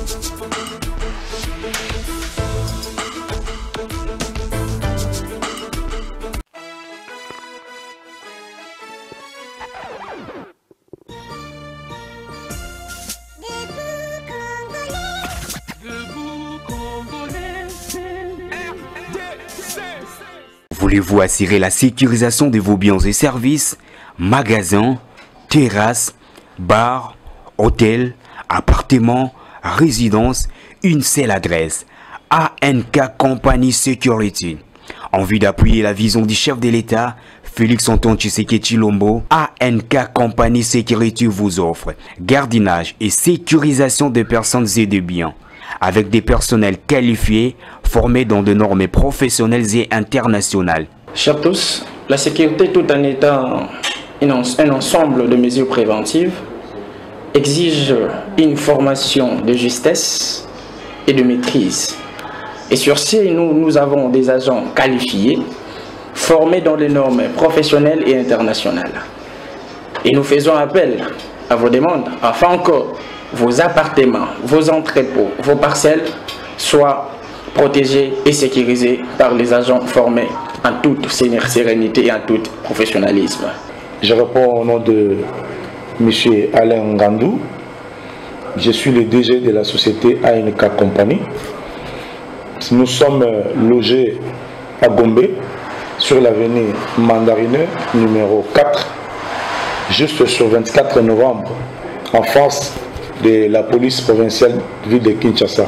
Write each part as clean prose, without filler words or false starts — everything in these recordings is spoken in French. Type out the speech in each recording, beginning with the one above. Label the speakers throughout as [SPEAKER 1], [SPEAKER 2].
[SPEAKER 1] Voulez-vous assurer la sécurisation de vos biens et services, magasins, terrasses, bars, hôtels, appartements, résidences, une seule adresse, ANK Company Security. En vue d'appuyer la vision du chef de l'État, Félix Antoine Tshisekedi Tshilombo, ANK Company Security vous offre gardiennage et sécurisation de personnes et de biens, avec des personnels qualifiés, formés dans des normes professionnelles et internationales.
[SPEAKER 2] Chers tous, la sécurité tout en étant un ensemble de mesures préventives exige une formation de justesse et de maîtrise. Et sur ce, nous avons des agents qualifiés, formés dans les normes professionnelles et internationales. Et nous faisons appel à vos demandes afin que vos appartements, vos entrepôts, vos parcelles soient protégés et sécurisés par les agents formés en toute sérénité et en tout professionnalisme.
[SPEAKER 3] Je réponds au nom de M. Alain Ngandou. Je suis le DG de la société ANK Company. Nous sommes logés à Gombe, sur l'avenue Mandarineux, numéro 4, juste sur 24 novembre, en face de la police provinciale de ville de Kinshasa.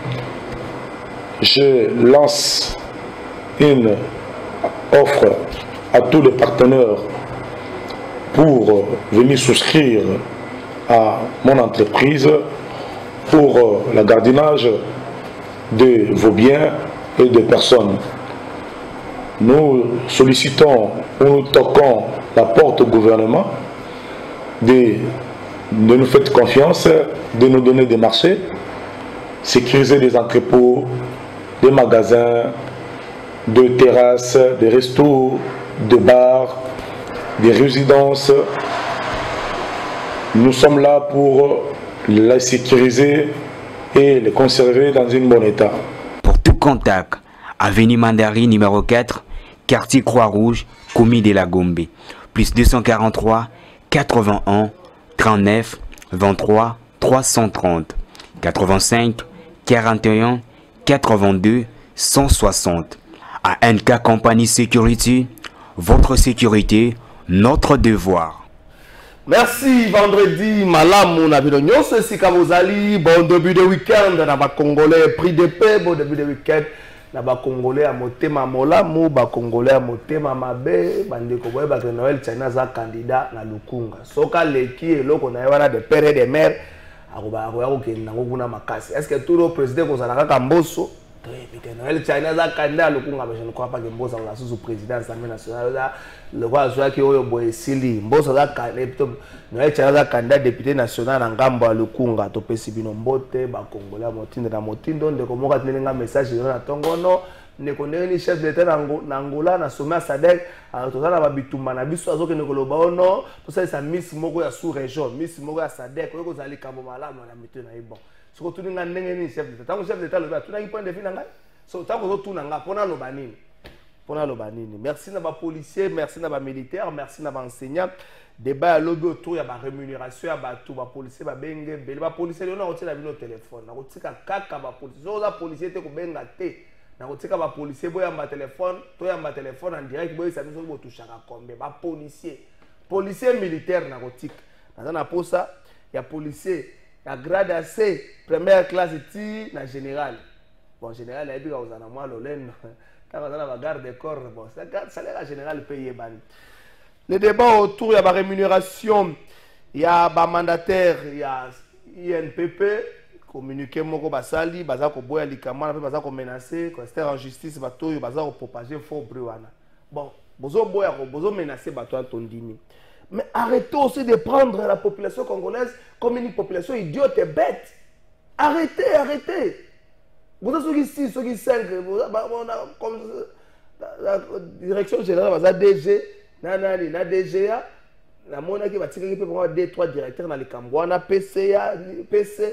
[SPEAKER 3] Je lance une offre à tous les partenaires pour venir souscrire à mon entreprise pour le gardiennage de vos biens et de personnes. Nous sollicitons ou nous toquons la porte au gouvernement de nous faire confiance, de nous donner des marchés, sécuriser des entrepôts, des magasins, de terrasses, des restos, de bars, des résidences. Nous sommes là pour les sécuriser et les conserver dans un bon état.
[SPEAKER 1] Pour tout contact, avenue Mandarin numéro 4, quartier Croix-Rouge, commis de la Gombe, plus 243 81 39 23 330 85 41 82 160. ANK Company Security, votre sécurité, notre devoir.
[SPEAKER 4] Merci, vendredi, malam, na bino nyonso esika bozali, bon début de week-end, na ba Congolais, prix de paix, bon début de week-end, na ba Congolais à motema molamu, ba Congolais à motema mabe, bandeko boye ba Noël China za candidat na Lukunga. Soka leki eloko na wana de père et de mère, akoba kokenda ngokuna makasi. Est-ce que tout le président kozala ka Mbosso? Noël China za candidat Lukunga, mais je ne crois pas que Mbosso la sous président de l'Assemblée nationale. Le roi soit qui oyo boye sili Mbosso za candidat Noël China za candidat député national en ngambo ya Lukunga to pesi bino mbote ba Congolais motindo na motindo ndeko moka telenga message na tongono ndeko ndeni chef d'état na Angola na sommet SADC to za na ba bitumba na biso azoke ndeko loba ono to ça sa miss moko ya sous région miss moko ya SADC ko zali kambo malamu na mito na ibon soko tuninga ndenge ni chef d'état tango chef d'état loba tunangi point de vue na ngai so tango zo tuna nga pona loba nini. Merci à nos policiers, merci à nos militaires, merci à nos enseignants. Débat à lobby autour, il y a ma rémunération, il y a tout, les policiers, les policiers, ils ont un téléphone. Ils ont un policier, ils ont un policier, ils ont un policier, ils ont un téléphone, ils ont un téléphone en direct, ils ont un toucher à combien. Les policiers militaires, ils ont un poste, il y a policier, il y a grade AC, première classe, il y a général. Bon, général, il y a un mois, quand on a la garde des corps, bon, ça l'air général payé. Le débat autour, il y a la rémunération, il y a le mandataire, il y a INPP, communiqué moko basali, bazako boya likama, bazako menacer, c'est en justice, batoyo bazako propager faux bruana. Bon, bozo boya, bozo menacer bato tondini. Mais arrêtez aussi de prendre la population congolaise comme une population idiote et bête. Arrêtez. Vous avez ici, ceux qui 5, comme la direction générale, la DG, la DGA, la monnaie qui va tirer pour 2-3 directeurs dans les Cambouana, PC,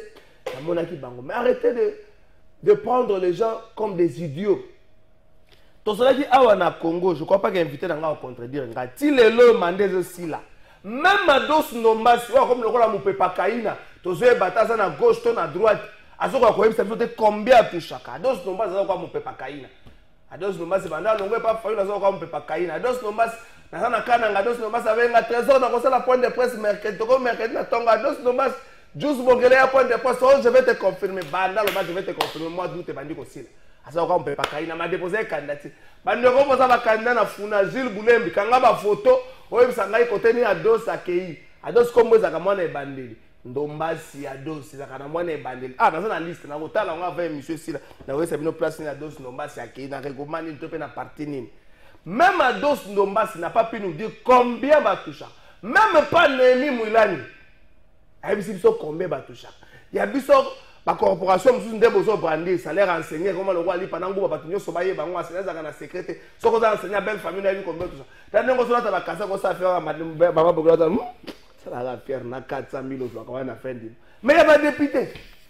[SPEAKER 4] Mais arrêtez de prendre les gens comme des idiots. Tout cela dit, à Congo, je ne crois pas qu'il y ait invité dans le contredire. Si les lots mandés aussi là, même à dos nombas, comme le rôle de Moupepakaïna, tous les batailles à gauche, à droite, à ce qu'on ça fait combien tout chaque. À dos nombas, c'est quoi Moupepakaïna. À dos nombas, c'est pendant l'onglet pas fallu dans quoi Moupepakaïna. À dos nombas, dans un canang, à dos nombas, avec un trésor, dans la pointe de presse, mercredi, na tonga, à dos nombas, juste Bongele à point de presse, je vais te confirmer. Banda, le match, je vais te confirmer. Moi, d'où tu es bandu aussi. Asa on peut pas kaina m'a déposé candidature bande ko posa ba candidat na funa Gilles Boulembi kanga ba photo oyo bisangai côté ni ados akei ados kombo za kamwana e bandeli ndombasi ados za kana mwana e bandeli ah dans la liste na kotala on va faire monsieur Sila na wesa bino place ni ados ndombasi akei na recommande to pe na parti nini même ados ndombasi n'a pas pu nous dire combien va toucher même pas Némi Mouilani a biso combien va toucher il y a biso la corporation nous avons besoin de brander salaire enseigné comment le roi li pendant que va tenir sobaye bango enseigner ça na secrétaire ce qu'on a enseigné belle famille na lui combien tout ça dans ngo ça va casser comme ça faire maman bogla ça la faire na 400 000 euros quand on a fait mais il y a pas député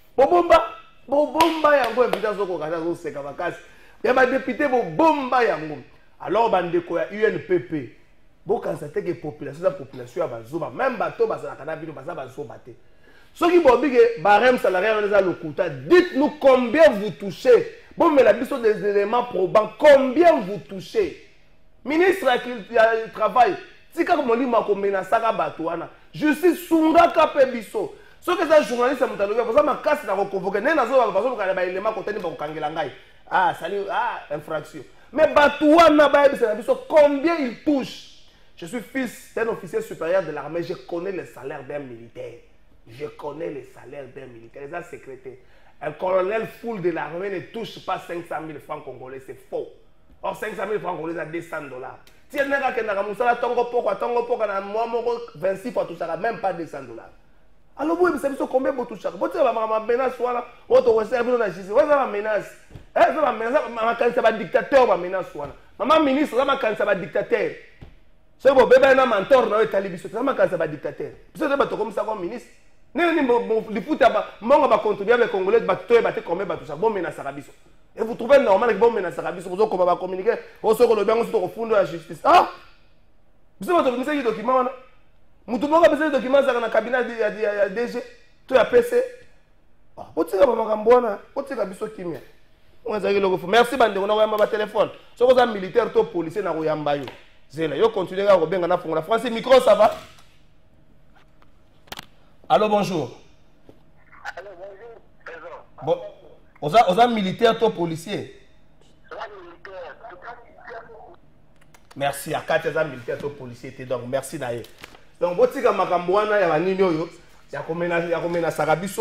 [SPEAKER 4] bomba yango invitation ko kata zo seka vacances il y a pas député bomba yango alors bande ko ya UNPP bo constater que population ya bazoba même bato basala kana bino baza bazoba te. Ceux qui vont dire que barème salarial on les a le coût. Dites-nous combien vous touchez. Bon, mais la mission des éléments probants, combien vous touchez. Ministre du Travail, si quand on dit que menace à Batouana, je suis Sunga Kapebiso. Ce que c'est journaliste à Moutaloua, pour ça, ma casse n'a pas convoqué. N'est pas parce que les éléments contenus par Kangelangai. Ah, salut, ah, infraction. Mais Batouana, combien il touche? Je suis fils d'un officier supérieur de l'armée, je connais le salaire d'un militaire. Je connais les salaires d'un militaire, les secrétaires. Un colonel full de l'armée ne touche pas 500 000 francs congolais, c'est faux. Or, 500 000 francs congolais, c'est 200 $. Si elle n'a pas de Tongo, 26 fois tout ça, même pas 200 $. Alors, vous savez combien vous touchez? Vous savez, ma menace, voilà, votre service de justice, vous avez ma menace. Ma menace, c'est un dictateur, ma menace, voilà. Maman ministre, c'est un dictateur. C'est bon, bébé, un mentor, c'est un dictateur. Vous savez, comme ça, comme ministre. Les foot, moi, je contribuer avec les Congolais, et vous trouvez normal que bon menace vous comment communiquer, vous savez le bien au fond de la justice. Ah, vous savez votre message document, vous trouvez que besoin de documents dans le cabinet de DG, tout à PC. Vous tirez pas ma camboana, vous tirez biso kimia. Merci bande, on a un téléphone. Si vous êtes militaire, tout policier, na royamba yo. Zela, yo continuez à rebenga na fonga. France micro, ça va? Allô, bonjour.
[SPEAKER 5] Allô, bonjour, président.
[SPEAKER 4] Bon, aux hommes militaires, toi, policier. Merci, à 4 ans militaires, toi, policier. Donc, merci d'ailleurs. Donc, vous savez, Makambouana, il y a un nino, il y a combien de sarabiso,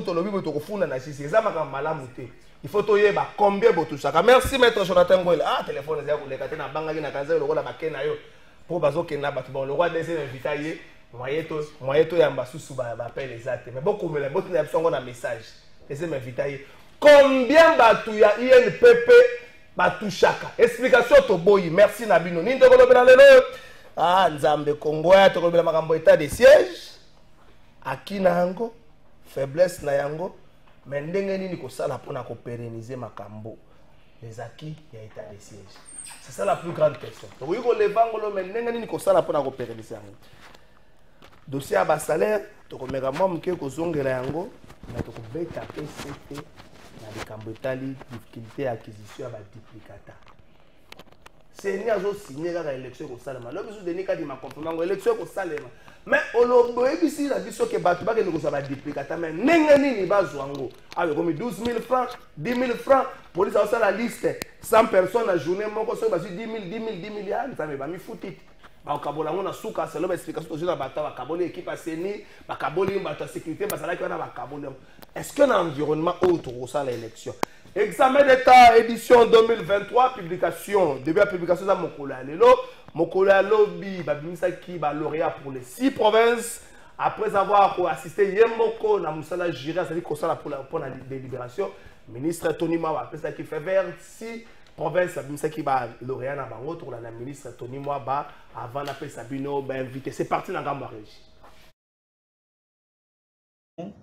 [SPEAKER 4] il faut que combien de tout ça. Merci, maître Jonathan Goël. Ah, téléphone, le roi des invités. Moi, je yamba sous appelle les actes. Mais beaucoup de gens ont un message. Les invités. Combien de y a INPP Batouchaka? Explication to boy. Merci Nabino. Ni to kolobela lelo. Ah, Nzambe Congo ya to kolobela makambo état de siège. Aki na yango, faiblesse na yango. Mais ndenge nini ko sala pona ko pérenniser makambo. Les acquis ya état de siège. C'est ça la plus grande question. Donc oui ko levangolo mais ndenge nini ko sala pona ko pérenniser yango. Dossier à bas salaire, tu as un peu de zongela yango, mais tu as beta PCT, na likambetali difficulté d'acquisition à duplicata. C'est ni azo signé la élection au Salema. Le besoin de nika di ma complément élection au Salema. Mais on a ici la vision que batu ba que nous ça duplicata mais nengani ni bazwango. Avec comme 12 000 francs, 10 000 francs, police a ça la liste 100 personnes à journée mon conseil ba 10 000 ça me va mi foutit. Bakabola ngona suka selo explication to jona bata bakaboli équipe aseni bakaboli bata sécurité basala ki wana bakaboli. Est-ce que dans environnement autre au ça l'élection examen d'état édition 2023 publication début à publication za Mokola lelo Mokola lobby babimisa ki ba lauréat pour les 6 provinces après avoir assisté Yemoko na musala jury ça dit ko sala pour la délibération ministre Tony Mawa après ça qui fait vers 6 province abimisa ki ba lauréat na bango to la ministre Tony Mwaba avant d'appeler Sabino ba invité c'est parti dans Gambo régie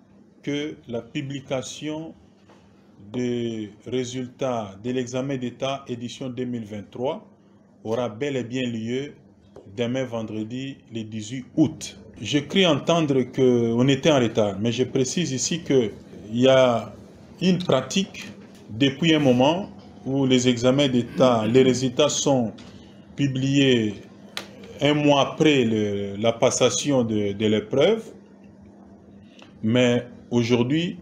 [SPEAKER 6] que la publication des résultats de l'examen d'État édition 2023 aura bel et bien lieu demain vendredi, le 18 août. Je cru entendre qu'on était en retard, mais je précise ici qu'il y a une pratique depuis un moment où les examens d'État, les résultats sont publiés un mois après la passation de l'épreuve. Mais aujourd'hui,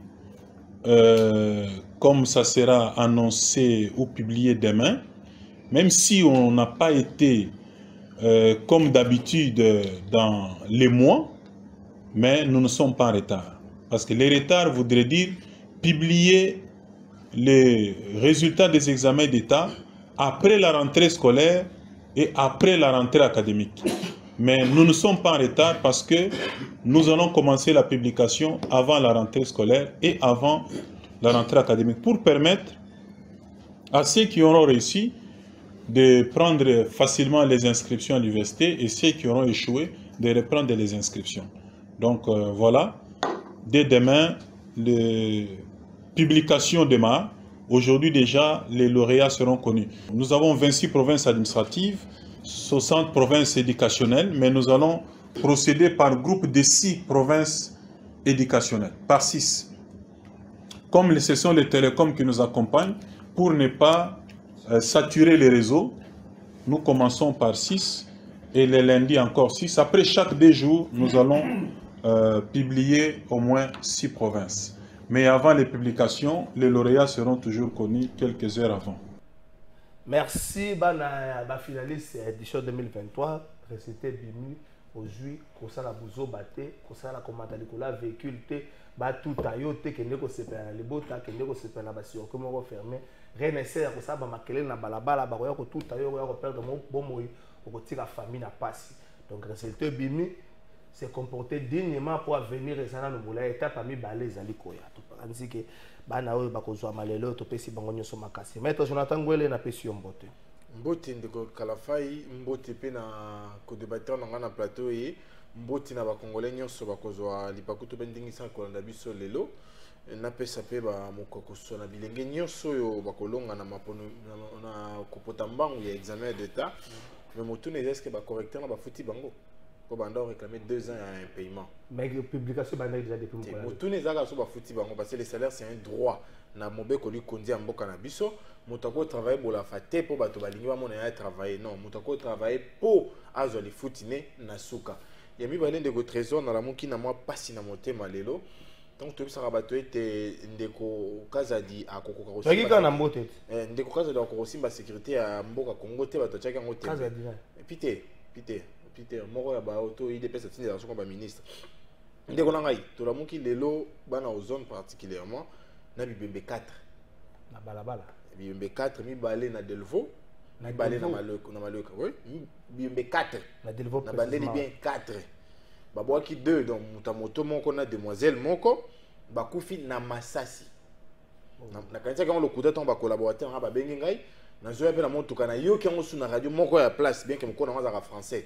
[SPEAKER 6] comme ça sera annoncé ou publié demain, même si on n'a pas été comme d'habitude dans les mois, mais nous ne sommes pas en retard. Parce que les retards voudraient dire publier les résultats des examens d'État après la rentrée scolaire et après la rentrée académique. Mais nous ne sommes pas en retard parce que nous allons commencer la publication avant la rentrée scolaire et avant la rentrée académique pour permettre à ceux qui auront réussi de prendre facilement les inscriptions à l'université et ceux qui auront échoué de reprendre les inscriptions. Donc voilà, dès demain, les publications démarrent. Aujourd'hui déjà, les lauréats seront connus. Nous avons 26 provinces administratives, 60 provinces éducationnelles, mais nous allons procéder par groupe de 6 provinces éducationnelles, par 6. Comme ce sont les télécoms qui nous accompagnent, pour ne pas saturer les réseaux, nous commençons par 6 et les lundis encore 6. Après chaque 2 jours, nous allons publier au moins 6 provinces. Mais avant les publications, les lauréats seront toujours connus quelques heures avant.
[SPEAKER 4] Merci, bana finaliste édition 2023. Récité Bimi, aujourd'hui, comme ça la bouzo baté, comme ça la commande la véhicule té, ba tout ayote, qui n'est que c'est pas les bota, qui n'est que c'est pas la bastion, comment on va fermer. Rien n'est certain, comme ça, ba makele na balabala, ba roya ko tout ayo, roya ko perdre mon bon moyen, pour que la famille n'a pas si. Donc récité Bimi se comporter dignement pour venir et ça na nous étape parmi balais alikoya. Ainsi que bana oyo bakozwa malelo to pesi bango nyoso makasi. Maître Jonathan Ngwele na pesi mbote.
[SPEAKER 7] Mbote ndeko Kalafai, mbote pe na ko débatteur na ngana plateau et mbote na ba congolais nyoso bakozwa lipakuto bendingisa ko na biso lelo. Na pesa pe ba mokoko so na bilenge nyoso yo bakolonga na mapono na kopota mbangu ya examen d'état. Mais motune est-ce que ba correcteur na ba futi bango. Pour réclamer 2 ans à un paiement.
[SPEAKER 4] Mais la publication est déjà depuis
[SPEAKER 7] mon tous les ans parce que les salaires c'est un droit. Na mobe ko li kondi amboka na biso, mutako travailler pour la fate pour bato balingi ba mona travailler non, mutako travailler pour azoli futine na suka. Ya mi balende go trésor na la moki na moi pasi na motema lelo. Donc tout ça bato était ndeko kazadi akoko karosi.
[SPEAKER 4] Baki kana mbote.
[SPEAKER 7] Ndeko kazadi akoko simba sécurité à mboka Congo te bato tchaka ngote.
[SPEAKER 4] Kazadi.
[SPEAKER 7] Pité. Peter moko ya ba auto IDPS atindi la comme ministre ndeko nangai to la muki lelo bana aux zones particulièrement na bibembe 4
[SPEAKER 4] na balabala
[SPEAKER 7] bibembe 4 mi balé na Delvaux na balé na Maloka oui bibembe 4
[SPEAKER 4] na Delvaux
[SPEAKER 7] na balé bien 4 babwaki 2 donc mutamoto moko na demoiselle moko bakufi na Masasi na kanisa quand le coup d'etat ba collaborateur na ba bengi ngai na zoya pe na motuka na yo ki ngo su na radio moko ya place bien que moko na ngazaka français.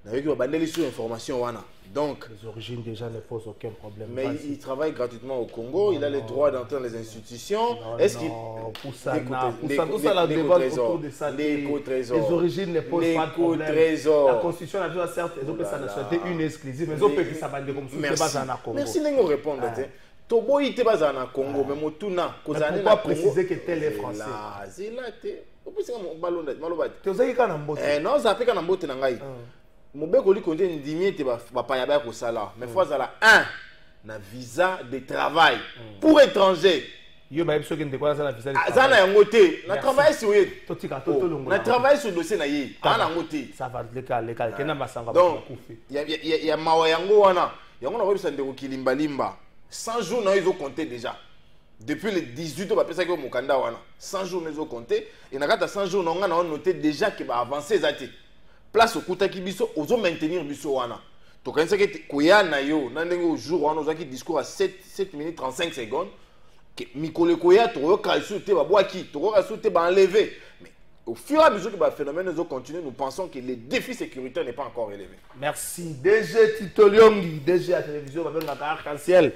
[SPEAKER 7] Donc,
[SPEAKER 4] les origines déjà ne posent aucun problème.
[SPEAKER 7] Mais il travaille gratuitement au Congo, il a le droit d'entrer dans les institutions.
[SPEAKER 4] Est-ce qu'il pour ça, tout ça la débat autour de ça, les origines ne posent pas de problème. La Constitution a déjà certes, ils ont fait sa nationalité une exclusive, mais ils ont fait que ça va comme ça au Congo.
[SPEAKER 7] Merci de répondre. Tobo il te basa na Congo, mais Motuna,
[SPEAKER 4] pourquoi préciser que tel est français?
[SPEAKER 7] C'est là, tu peux dire que malonde, malobate.
[SPEAKER 4] Tu as dit qu'on mbote.
[SPEAKER 7] Non, ça fait qu'on mbote nangai. Mobeko li konte ndimie te ba paya ba ko sala, mais fois à la 1 na visa de travail pour étrangers.
[SPEAKER 4] Yo ba biso ke ndeko na visa de travail.
[SPEAKER 7] Zana yango te, na travail sur ye.
[SPEAKER 4] Totika totolongo.
[SPEAKER 7] Na travail sur dossier na ye. Ana ngote.
[SPEAKER 4] Ça va le cas kena masanga
[SPEAKER 7] ba kufi. Ya mawa yango wana. Yango na webisa ndeko kilimba limba. 100 jours na ils ont compté déjà. Depuis le 18 on va penser que mokanda wana. 100 jours ils ont compté et na kata 100 jours na on a noté déjà que va avancer zati. Place au Koutaki biso, ozo maintenir biso wana. To kanisa ke koya na yo, na ndenge au jour wana ozaki discours à 7 minutes 35 secondes. Que mikole koya to yo kalsu te ba boaki, to ko kalsu te ba enlever. Mais au fur et à mesure que le phénomène nous continue, nous pensons que le défi sécuritaire n'est pas encore élevé.
[SPEAKER 4] Merci. DG Tito Lyongi, DG à la télévision, avec un arc-en-ciel.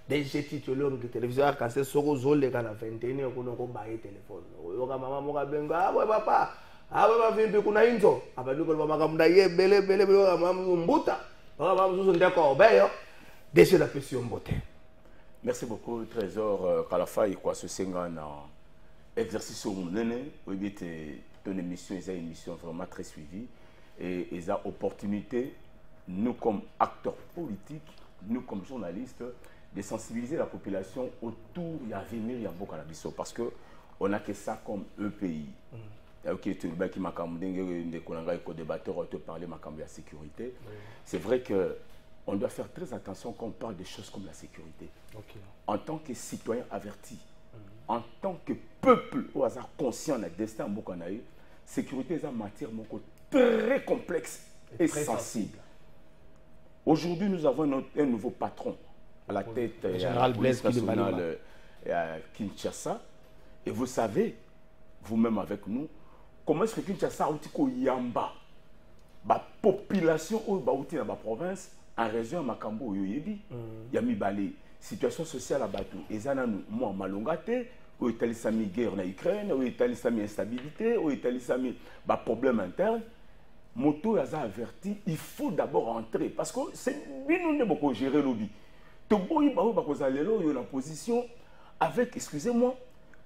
[SPEAKER 4] DG titulaire de télévision quand c'est soko zole quand la 21 ko no ko baye téléphone yo ka mama mo ka benga ah ouais papa ah ouais ma vimbi kuna inzo abantu ko mama ka munda ye bele mama mbuta mama muzo ndeko beyo DG la pression mbote.
[SPEAKER 8] Merci beaucoup Trésor Kalafa et quoi ce senga na exercice au nene oui bien ton émission est une émission vraiment très suivie et ils ont opportunité nous comme acteurs politiques nous comme journalistes de sensibiliser la population autour de l'avenir de Bokalabiso parce que on a que ça comme un pays. Ok, tu veux qui m'a débatteur te parler de la sécurité. C'est vrai que on doit faire très attention quand on parle de choses comme la sécurité. En tant que citoyen averti, en tant que peuple au hasard conscient de destin Bokanaï, sécurité est une matière très complexe et sensible. Aujourd'hui, nous avons un nouveau patron à la tête de la police nationale à Kinshasa. Et vous savez, vous-même avec nous, comment est-ce que Kinshasa a eu yamba la population dans la province en région de Makambo Yoyebi, Yami Bale, situation sociale à Batou, et Zananu, moi, Malongate, où est la guerre en Ukraine, où est la instabilité, où est la problème interne. Moto a averti, il faut d'abord entrer parce que c'est nous ne pouvons gérer le lobby. Tu peux la position avec, excusez-moi,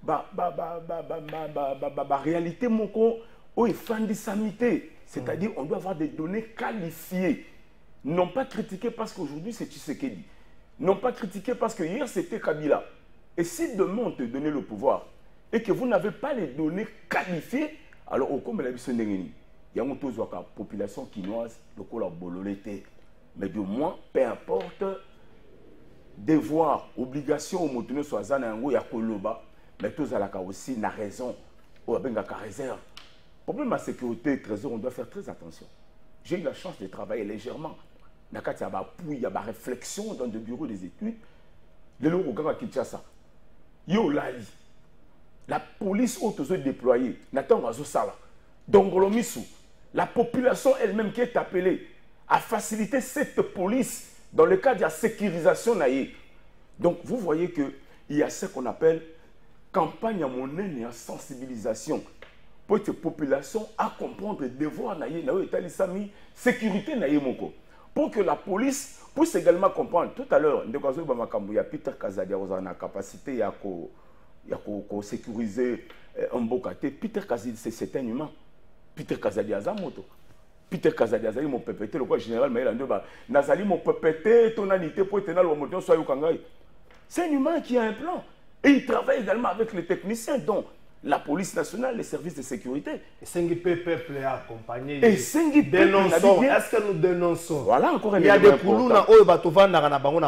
[SPEAKER 8] réalité moko ou samité, c'est-à-dire on doit avoir des données qualifiées, non pas critiquer parce qu'aujourd'hui c'est Tshisekedi, non pas critiquer parce que hier c'était Kabila. Et si demain on te donnait le pouvoir et que vous n'avez pas les données qualifiées, alors au comme la il y a une population quinoise, le col bololete. Mais du moins, peu importe, devoir, obligation au motono soit zanango ya koloba, mais tous à la aussi n'a raison, ou à benga réserve. Problème à sécurité, trésor, on doit faire très attention. J'ai eu la chance de travailler légèrement. Il y a une réflexion dans le bureau des études. Le logo à Kinshasa. Yo lali. La police autorisée déployée. Nathan Razosala. Dongolomisu. La population elle-même qui est appelée à faciliter cette police dans le cadre de la sécurisation. Donc vous voyez qu'il y a ce qu'on appelle campagne à monnaie et à sensibilisation pour cette population à comprendre les devoirs de sécurité. Pour que la police puisse également comprendre. Tout à l'heure, il y a Peter Kazadi qui a la capacité de sécuriser un beau côté. Peter Kazadi, c'est un humain. Peter Kazadi Azamoto. Peter Kazadi Azali mon PPT, le roi général Maël Andoba. Nazali mon PPT, tonalité pour tenir le moteur soit Yukangai. C'est un humain qui a un plan. Et il travaille également avec les techniciens, dont la police nationale, les services de sécurité.
[SPEAKER 4] Et Sengi peuple est accompagné.
[SPEAKER 8] Et Sengi
[SPEAKER 4] dénonçons. Est-ce que nous dénonçons?
[SPEAKER 8] Voilà encore un
[SPEAKER 4] il y a des Koulouna, oh, Batuvanda, Ganabango,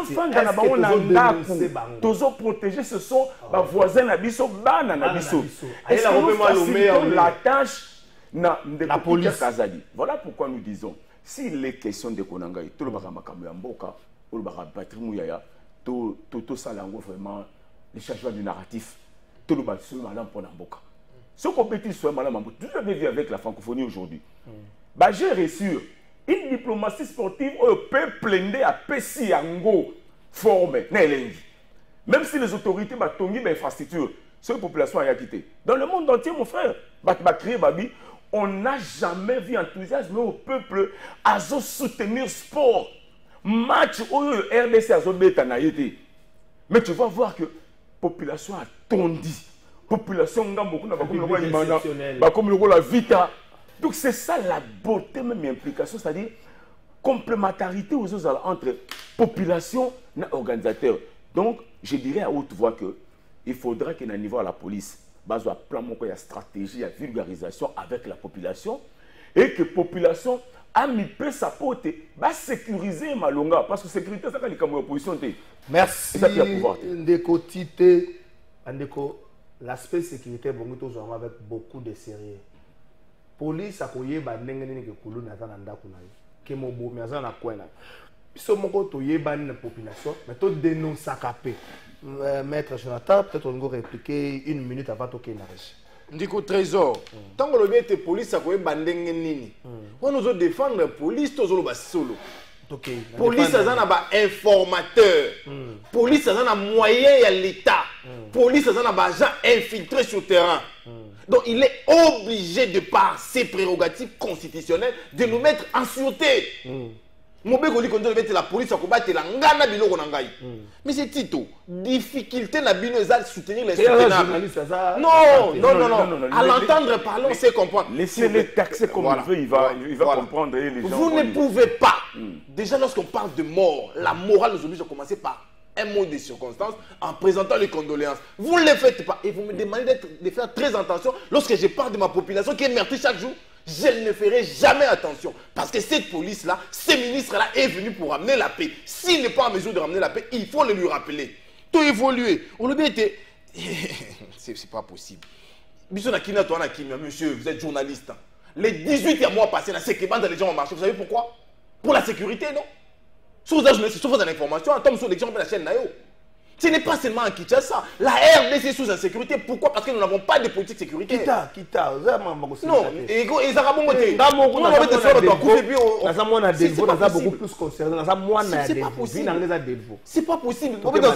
[SPEAKER 8] Tozo protégés, ce sont les voisins Nabiso, Bana Nabiso. Est-ce que nous facilitons la tâche la police Kazadi? Voilà pourquoi nous disons, s'il est question de Konanga, tout le monde a Mboka, tout le monde a Patrimouyaya, tout ça, vraiment, les changements du narratif. Tout le monde pour Namboka. Ce qu'on peut dire, tout avez vu avec la francophonie aujourd'hui. J'ai reçu une diplomatie sportive au peuple à Pessi Ango formé. Même si les autorités ont tongi l'infrastructure, cette population a quitté. Dans le monde entier, mon frère, on n'a jamais vu enthousiasme au peuple à soutenir sport. Match au RDC à Zobeta n'a été. Mais tu vas voir que la population a tondi. Population comme la vita. Donc c'est ça la beauté, même implication, c'est-à-dire complémentarité aux autres entre population et organisateurs. Donc je dirais à haute voix qu'il faudra qu'à un niveau à la police, base à plan, il y a stratégie, il y a vulgarisation avec la population et que la population a mis sa pote, va sécuriser Malonga parce que sécurité, c'est quand opposition.
[SPEAKER 4] Merci. Ndeko Tite, Ndeko, l'aspect sécurité, bon, nous avec beaucoup de sérieux. Police a koye ba ndengene ke kulu na zana ndako na yo. Ke mobo mi azana kwena. Biso moko to yeba na population, mais to dénoncer capé. Maître Jonathan, peut-être on va répliquer une minute avant to kenage.
[SPEAKER 7] Ndiko trésor. Tant que le bien te police a koye ba ndengene nini. On nous défendre la police to zolo ba solo. Police ça na ba informateur. Police ça na moyen à l'État. Police ça na ba agent infiltré sur le terrain. Donc il est obligé de par ses prérogatives constitutionnelles de nous mettre en sûreté. Mobeko li konzo mettre la police à combattre la ngana biloko na ngai. Mais c'est Tito, difficulté na bino za soutenir les soutenables. Non. À l'entendre parler, on sait comprendre.
[SPEAKER 8] Laissez-les taxer comme il veut, il va comprendre. Les gens
[SPEAKER 7] vous ne pouvez pas. Déjà lorsqu'on parle de mort, la morale nous oblige à commencer par un mot de circonstance en présentant les condoléances. Vous ne le faites pas. Et vous me demandez de faire très attention lorsque je parle de ma population qui est meurtrie chaque jour. Je ne ferai jamais attention. Parce que cette police-là, ce ministre-là est venu pour ramener la paix. S'il n'est pas en mesure de ramener la paix, il faut le lui rappeler. Tout évoluer. On le dit, c'est pas possible. Monsieur, vous êtes journaliste. Les 18 mois passés, c'est que les gens ont marché. Vous savez pourquoi? Pour la sécurité, non? Si vous êtes journaliste, si vous avez l'information, en tant que gens de la chaîne, ce n'est pas seulement en Kinshasa. La RDC est sous insécurité. Pourquoi? Parce que nous n'avons pas de politique sécuritaire. Non, et ils c'est pas possible.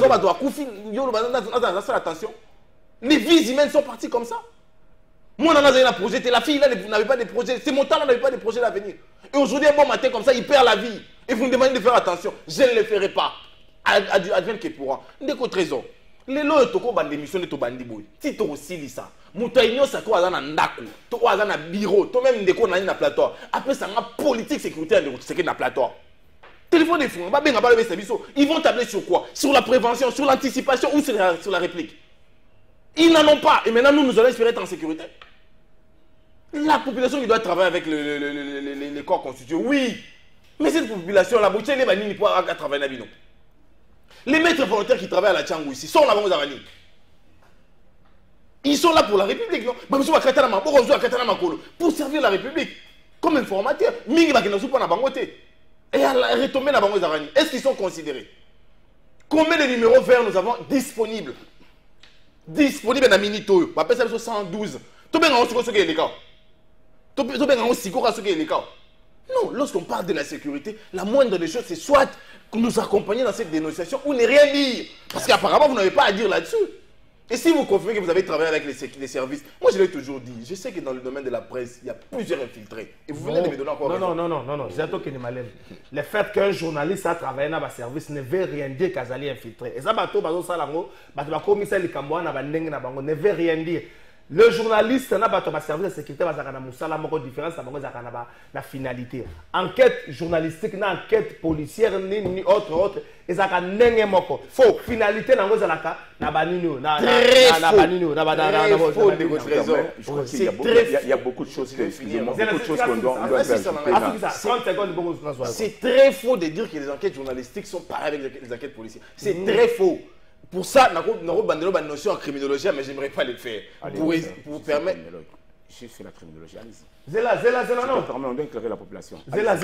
[SPEAKER 7] Attention. Les vies humaines sont parties comme ça. Moi, on a un projet. La fille, là, n'avait pas de projet. C'est mon temps, n'avait pas de projet d'avenir. Et aujourd'hui, un bon matin comme ça, il perd la vie. Et vous me demandez de faire attention. Je ne le ferai pas. Advienne que pourra. Ndeko trésor. Les lois toko bande émission de to bandi boy. Si to aussi lisa. Moutaïno ça to azana ndako, to azana bureau, to même ndeko na plateau. Après ça nga politique sécuritaire de c'est que na plateau. Téléphone des fous, ba benga ba le service. Ils vont tabler sur quoi? Sur la prévention, sur l'anticipation ou sur la réplique. Ils n'en ont pas et maintenant nous allons espérer être en sécurité. La population qui doit travailler avec les corps constitués. Oui. Mais cette population la bouche les banini pour travailler na bino. Les maîtres volontaires qui travaillent à la Tchangou ici sont là aux Arani. Ils sont là pour la République, non? Pour servir la République. Comme informateur. Et à retomber dans les Arani. Est-ce qu'ils sont considérés? Combien de numéros verts nous avons disponibles? Disponibles dans Minito. On appelle ça 112. Non, lorsqu'on parle de la sécurité, la moindre des choses, c'est soit nous accompagner dans cette dénonciation ou ne rien dire. Parce qu'apparemment, vous n'avez pas à dire là-dessus. Et si vous confirmez que vous avez travaillé avec les services, moi je l'ai toujours dit, je sais que dans le domaine de la presse, il y a plusieurs infiltrés. Et vous venez de me donner encore
[SPEAKER 4] Non, j'ai que le fait qu'un journaliste a travaillé dans un service ne veut rien dire qu'Azali est infiltré. Et ça, ne veut rien dire. Le journaliste n'a pas de service de sécurité, la différence, la finalité. Enquête journalistique, enquête policière, ni autre, et ça faux. Finalité,
[SPEAKER 8] il y a beaucoup de choses qu'on doit
[SPEAKER 7] c'est très faux de dire que les enquêtes journalistiques sont pareilles avec les enquêtes policières. C'est très faux. Pour ça, nous avons une notion en criminologie, mais je n'aimerais pas le faire. Pour permettre.
[SPEAKER 8] Je fais la criminologie, allez-y.
[SPEAKER 4] Zela, non.
[SPEAKER 8] On doit éclairer la population.
[SPEAKER 4] Zela.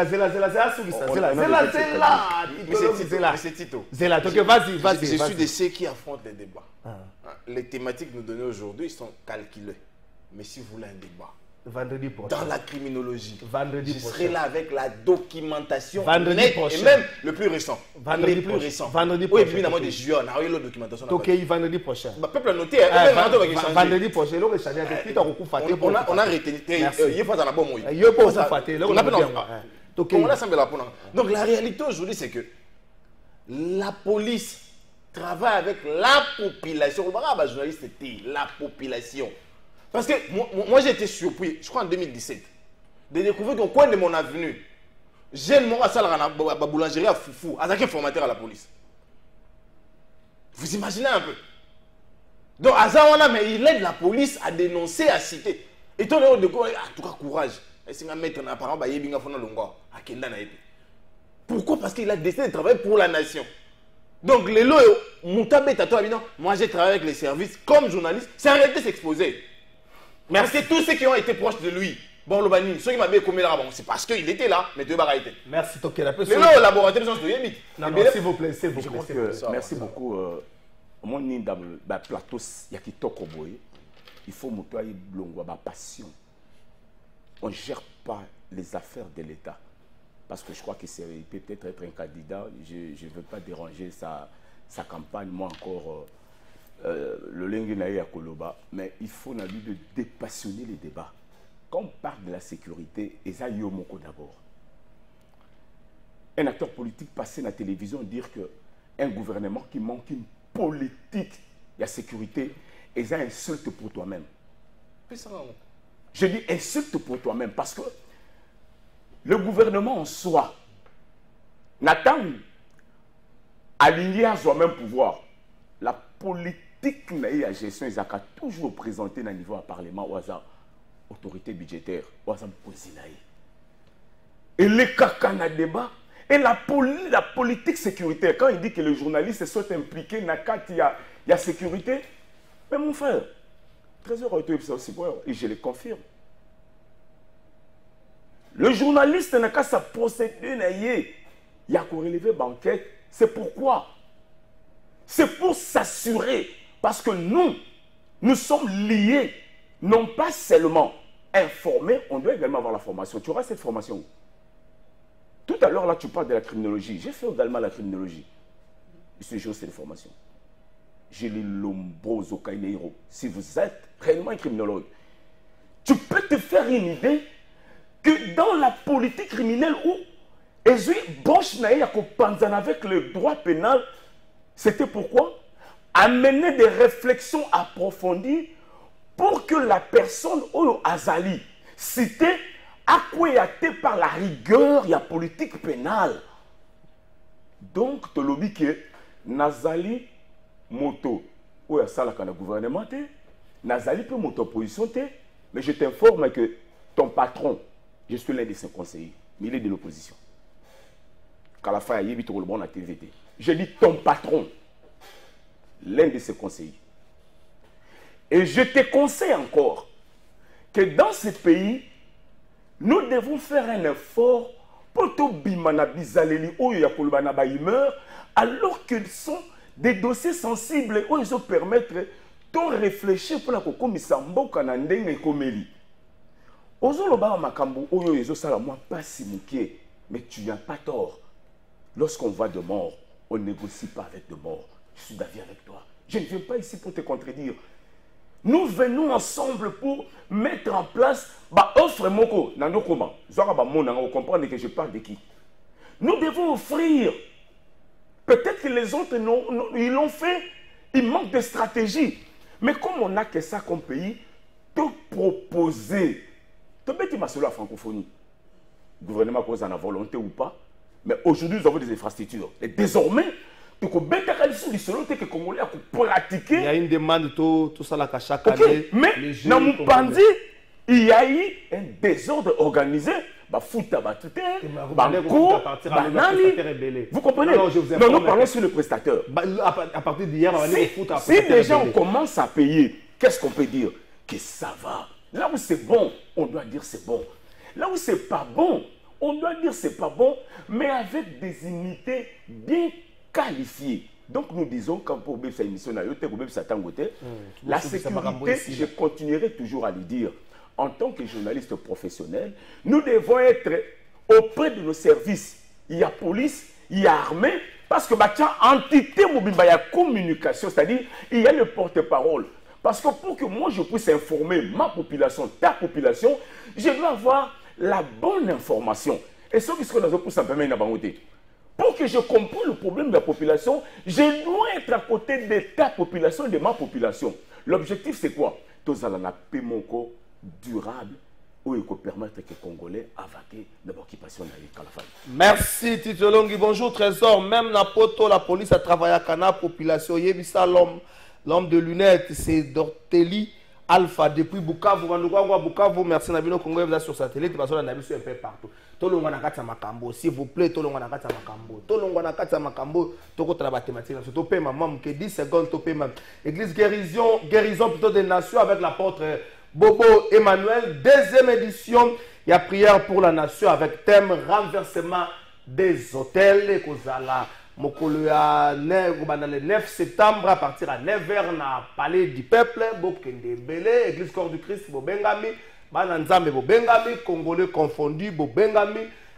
[SPEAKER 7] C'est Tito.
[SPEAKER 4] Zela, donc vas-y.
[SPEAKER 7] Je suis de ceux qui affrontent les débats. Les thématiques nous données aujourd'hui sont calculées. Mais si vous voulez un débat,
[SPEAKER 4] vendredi prochain.
[SPEAKER 7] Dans la criminologie.
[SPEAKER 4] Vendredi
[SPEAKER 7] je
[SPEAKER 4] prochain.
[SPEAKER 7] serai là avec la documentation
[SPEAKER 4] vendredi
[SPEAKER 7] nette
[SPEAKER 4] prochain.
[SPEAKER 7] Et même le plus récent.
[SPEAKER 4] Vendredi
[SPEAKER 7] plus récent.
[SPEAKER 4] Vendredi prochain.
[SPEAKER 7] Oui, évidemment, des juilles, on a eu la documentation.
[SPEAKER 4] Ok, vendredi prochain.
[SPEAKER 7] Le peuple a noté.
[SPEAKER 4] Vendredi prochain,
[SPEAKER 7] on a retenu. Donc la réalité aujourd'hui, c'est que la police travaille avec la population. Le journaliste était la population. Parce que moi j'ai été surpris, je crois en 2017, de découvrir qu'au coin de mon avenue, j'ai mon à boulangerie à Foufou, à un formateur à la police. Vous imaginez un peu? Donc, mais il aide la police à dénoncer, à citer. Et tout le monde, en tout cas, courage. Pourquoi? Parce qu'il a décidé de travailler pour la nation. Donc, les lois, moi j'ai travaillé avec les services comme journaliste, c'est arrêter de s'exposer. Parce que tous ceux qui ont été proches de lui, bon, le bani, ceux qui m'avaient commis là, bon, c'est parce qu'il était là, mais tu vas arrêter.
[SPEAKER 4] Merci, Toké.
[SPEAKER 7] Mais là, au laboratoire, ils sont limite.
[SPEAKER 4] S'il vous plaît,
[SPEAKER 8] merci beaucoup. Moi, dans le plateau, il y a qui toko boy. Il faut montrer blongo, passion. On ne gère pas les affaires de l'État. parce que je crois qu'il peut peut-être être un candidat. Je ne veux pas déranger sa campagne, moi encore, le Lenguenaï à Koloba, mais il faut de dépassionner les débats. Quand on parle de la sécurité, et ça, Yomoko d'abord. Un acteur politique passé à la télévision dire qu'un gouvernement qui manque une politique de sécurité, et ça insulte pour toi-même. Je dis insulte pour toi-même parce que le gouvernement en soi n'attend aligné à soi-même pouvoir. La politique de la gestion, ils ont toujours présenté à niveau à parlement ou à autorité budgétaire ou à et les cacana débat et la politique sécuritaire. Quand il dit que les journalistes sont impliqués dans il y a sécurité, mais mon frère, Trésor a été aussi et je le confirme. Le journaliste n'a qu'à sa procédure, il y a qu'à relever banquette. C'est pourquoi? C'est pour s'assurer, parce que nous sommes liés, non pas seulement informés, on doit également avoir la formation. Tu auras cette formation où? Tout à l'heure, là, tu parles de la criminologie. J'ai fait également la criminologie. Ce jour, c'est la formation. J'ai les Lombroso Kaineiro. Si vous êtes réellement un criminologue, tu peux te faire une idée que dans la politique criminelle où Ezui Bosch avec le droit pénal, c'était pourquoi amener des réflexions approfondies pour que la personne au Azali c'était accoyaté par la rigueur de la politique pénale. Donc, tu lobby que Nazali moto ou ya sala kana gouvernement te, Nazali peut moto opposition te, mais je t'informe que ton patron, je suis l'un de ses conseillers, mais il est de l'opposition. Kalafa a yébi le bon à TVT. Je dis ton patron, l'un de ses conseillers. Et je te conseille encore que dans ce pays, nous devons faire un effort pour tout bimana bizaleli ou ya kolbana ba humeur, alors qu'ils sont des dossiers sensibles où ils ont permettre de réfléchir pour la commission mboka na ndenge komeli. Ozoloba makambo oyo ezo sala moi pas si mukie, mais tu n'as pas tort. Lorsqu'on va de mort, on ne négocie pas avec de mort. Je suis d'avis avec toi. Je ne viens pas ici pour te contredire. Nous venons ensemble pour mettre en place offre moko nando comment. Vous comprenez que je parle de qui? Nous devons offrir. Peut-être que les autres ils l'ont fait, il manque de stratégie. Mais comme on n'a que ça comme pays, te proposer. Tu peux dire la francophonie. Le gouvernement cause en a volonté ou pas. Mais aujourd'hui, nous avons des infrastructures. Et désormais, il
[SPEAKER 4] y a une demande, tout ça là, chaque année.
[SPEAKER 8] Mais dans mon pandit, il y a eu un désordre organisé. Vous comprenez? Non, nous parlons sur le prestataire.
[SPEAKER 4] À partir d'hier,
[SPEAKER 8] si déjà on commence à payer, qu'est-ce qu'on peut dire? Que ça va. Là où c'est bon, on doit dire c'est bon. Là où c'est pas bon, on doit dire c'est pas bon, mais avec des unités bien qualifiées. Donc nous disons, quand pour cette émission, la sécurité, je continuerai toujours à le dire. En tant que journaliste professionnel, nous devons être auprès de nos services. Il y a police, il y a armée, parce que entité mobile, il y a communication, c'est-à-dire il y a le porte-parole. Parce que pour que moi je puisse informer ma population, ta population, je dois avoir la bonne information. Et ce qui se passe pour ça, pour que je comprenne le problème de la population, je dois être à côté de ta population, de ma population. L'objectif c'est quoi? Tous allons la paix durable où il peut permettre que les Congolais avaquent de l'occupation de Kalafay.
[SPEAKER 4] Merci Tito Longi. Bonjour Trésor. Même na poto la police a travaillé à la population. Yebisa l'homme de lunettes, c'est Dorteli Alpha depuis Bukavu. Bukavu, merci Nabino Congo, vous êtes sur satellite, parce qu'on a vu un peu partout. Tolongo na kati makambo, s'il vous plaît, tolongo na kati makambo. Tolongo na kati makambo, toko tra mathématique. To paie maman que 10 secondes to paie même. Église guérison plutôt des nations avec l'apôtre Bobo Emmanuel, deuxième édition. Il y a prière pour la nation avec thème renversement des hôtels. Kozala mokolo ya le 9 septembre à partir à 9h na palais du peuple. Bokende Belé, église corps du Christ, Bobengami. Bananzambe Bobengami, Congolais confondus, Bobengami.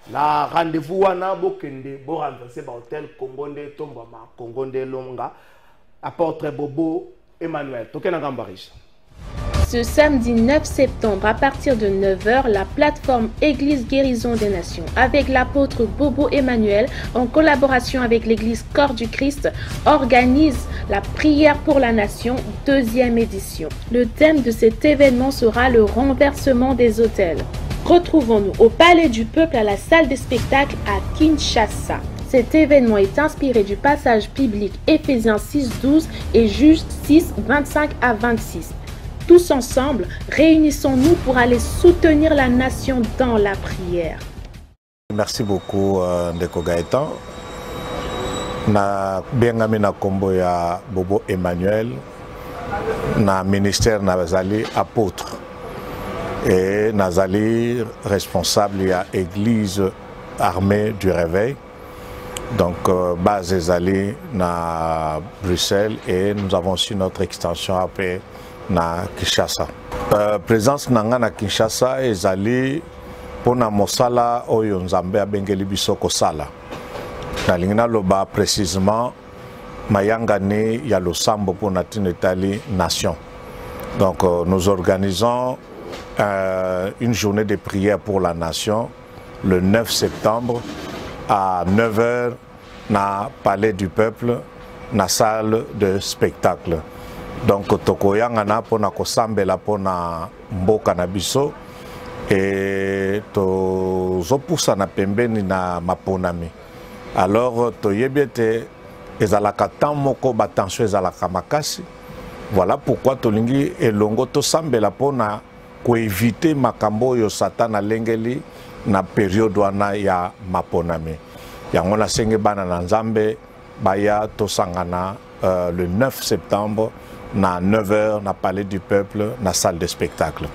[SPEAKER 4] na rendez-vous wana bokende bo renverser ba hôtel Congonde tombama Congonde longa apôtre Bobo Emmanuel tokena Gambaris.
[SPEAKER 9] Ce samedi 9 septembre, à partir de 9h, la plateforme Église Guérison des Nations, avec l'apôtre Bobo Emmanuel, en collaboration avec l'Église Corps du Christ, organise la prière pour la nation, 2e édition. Le thème de cet événement sera le renversement des autels. Retrouvons-nous au Palais du Peuple à la salle des spectacles à Kinshasa. Cet événement est inspiré du passage biblique Éphésiens 6:12 et Juge 6:25 à 26. Tous ensemble, réunissons-nous pour aller soutenir la nation dans la prière.
[SPEAKER 10] Merci beaucoup, Ndeko Gaëtan. Na bengami na kombo ya Bobo Emmanuel, na ministère nazali apôtre et nazali responsable ya Église armée du réveil. Donc, base Zali na Bruxelles et nous avons aussi notre extension après na Kinshasa. Présence nanga na Kinshasa ezali pona mosala oyo nzambe abengeli biso kosala. Nalingi naloba précisément mayangani ya losambo pona tinetali nation. Donc nous organisons une journée de prière pour la nation le 9 septembre à 9h na Palais du Peuple, na salle de spectacle. Donc tokoyangana pona kosambela pona mboka na biso et tozopusa na pembeni na maponami. Alors toyebete ezalaka tan moko batension ezalaka makasi. Voilà pourquoi tolingi elongo tosambela pona koeviter makambo yo Satan alengeli na période wana ya maponami. Yango na senge bana na Nzambe baya tosangana le 9 septembre na 9h na Palais du Peuple, na salle de spectacle.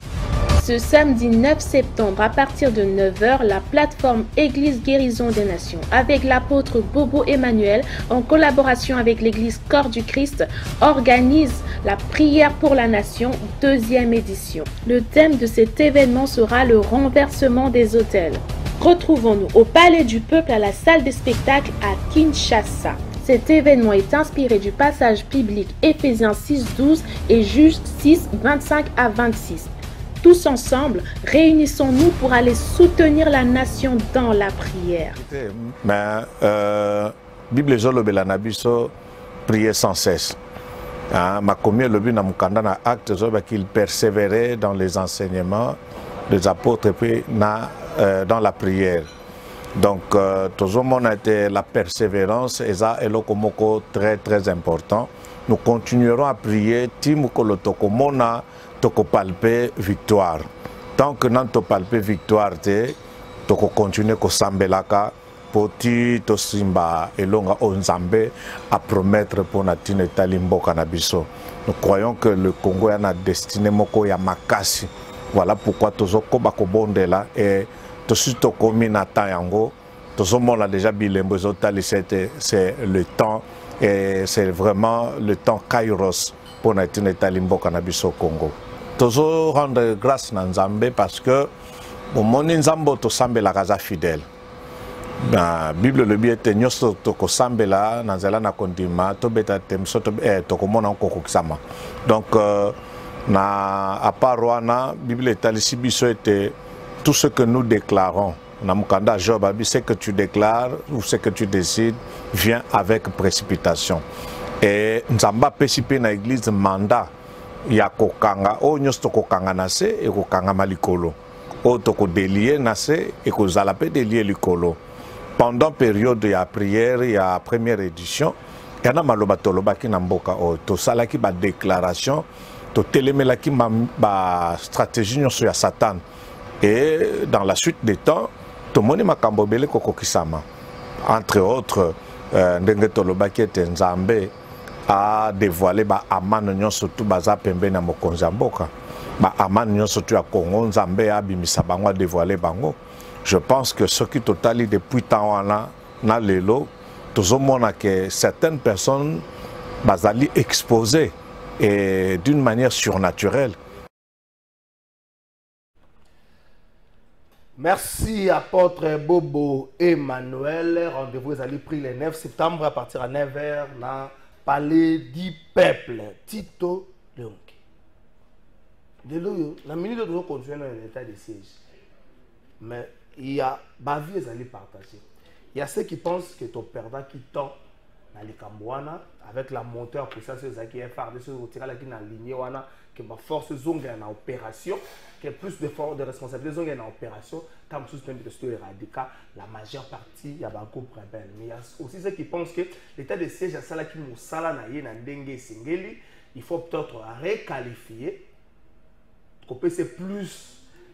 [SPEAKER 9] Ce samedi 9 septembre, à partir de 9h, la plateforme Église Guérison des Nations, avec l'apôtre Bobo Emmanuel, en collaboration avec l'Église Corps du Christ, organise la prière pour la nation, 2e édition. Le thème de cet événement sera le renversement des autels. Retrouvons-nous au Palais du Peuple à la salle des spectacles à Kinshasa. Cet événement est inspiré du passage biblique Éphésiens 6:12 et Juge 6:25 à 26. Tous ensemble, réunissons-nous pour aller soutenir la nation dans la prière.
[SPEAKER 10] Mais Bible Zolobela Nabiso priait sans cesse. Ma commune le but na mukanda na acte qu'il persévérait dans les enseignements des apôtres et puis dans la prière. Donc, tout le monde a été la persévérance et ça est très important. Nous continuerons à prier, Timoko le tokomona, toko palper victoire. Tant que nous to palper victoire, toko continuer ko sambelaka, poti to simba elonga onzambe à promettre pour natine talimbo kanabiso. Nous croyons que le Congo a une destinée moko ya makasi. Voilà pourquoi tozoko bakobondela et tosuto komi na tayango. Tozomona déjà bilembo zotali c'est le temps et c'est vraiment le temps kairos pour natine talimbo kanabiso Congo. Tozo rendre grâce na Nzambe parce que au moni Nzambo to sambela kaza fidèle. La Bible le biete nyoso to ko sambela na nzela na kondima to beta temso to komona ko kisama. Donc na à part wana Bible etalisi biso était tout ce que nous déclarons. Namukanda Job a dit ce que tu déclares ou ce que tu décides vient avec précipitation. Et Nzamba pesipe na église mandat ya kokanga o nyosto kokanga nase e kokanga malikolo. O toko délier nase e ko zalape délier likolo. Pendant période ya prière ya première édition, yana maloba toloba ki na mboka o to salaki ba déclaration to telemelaki ba stratégie nyoso ya Satan. Et dans la suite des temps, to moni makambo bele kokokisama. Entre autres, ndenge toloba ki ete Nzambe a dévoilé ba amana nyonso tu baza pembe na mokonzi ya mboka. Ba amana nyonso tu ya Congo Nzambe a bimisa bango a dévoilé bango. Je pense que ce qui totali depuis temps wana na lelo tozomona que certaines personnes bazali exposées et d'une manière surnaturelle.
[SPEAKER 4] Merci apôtre Bobo Emmanuel. Rendez-vous est pris le 9 septembre à partir de 9h dans le palais du peuple. Tito Leonke. De l'eau, la minute de continuer dans l'état de siège. Mais il y a ma vie est allée partager. Il y a ceux qui pensent que ton perdant qui tend dans les Cambouana avec la montée en puissance qui est phare de ce retirer la qui dans lignée wana que ma force zongue en opération que plus de force de responsabilité zongue en opération tant que même de ce radical la majeure partie il y a beaucoup de problèmes mais il y a aussi ceux qui pensent que l'état de siège à ça qui nous sala na yé na dengue singeli il faut peut-être requalifier qu'on puisse plus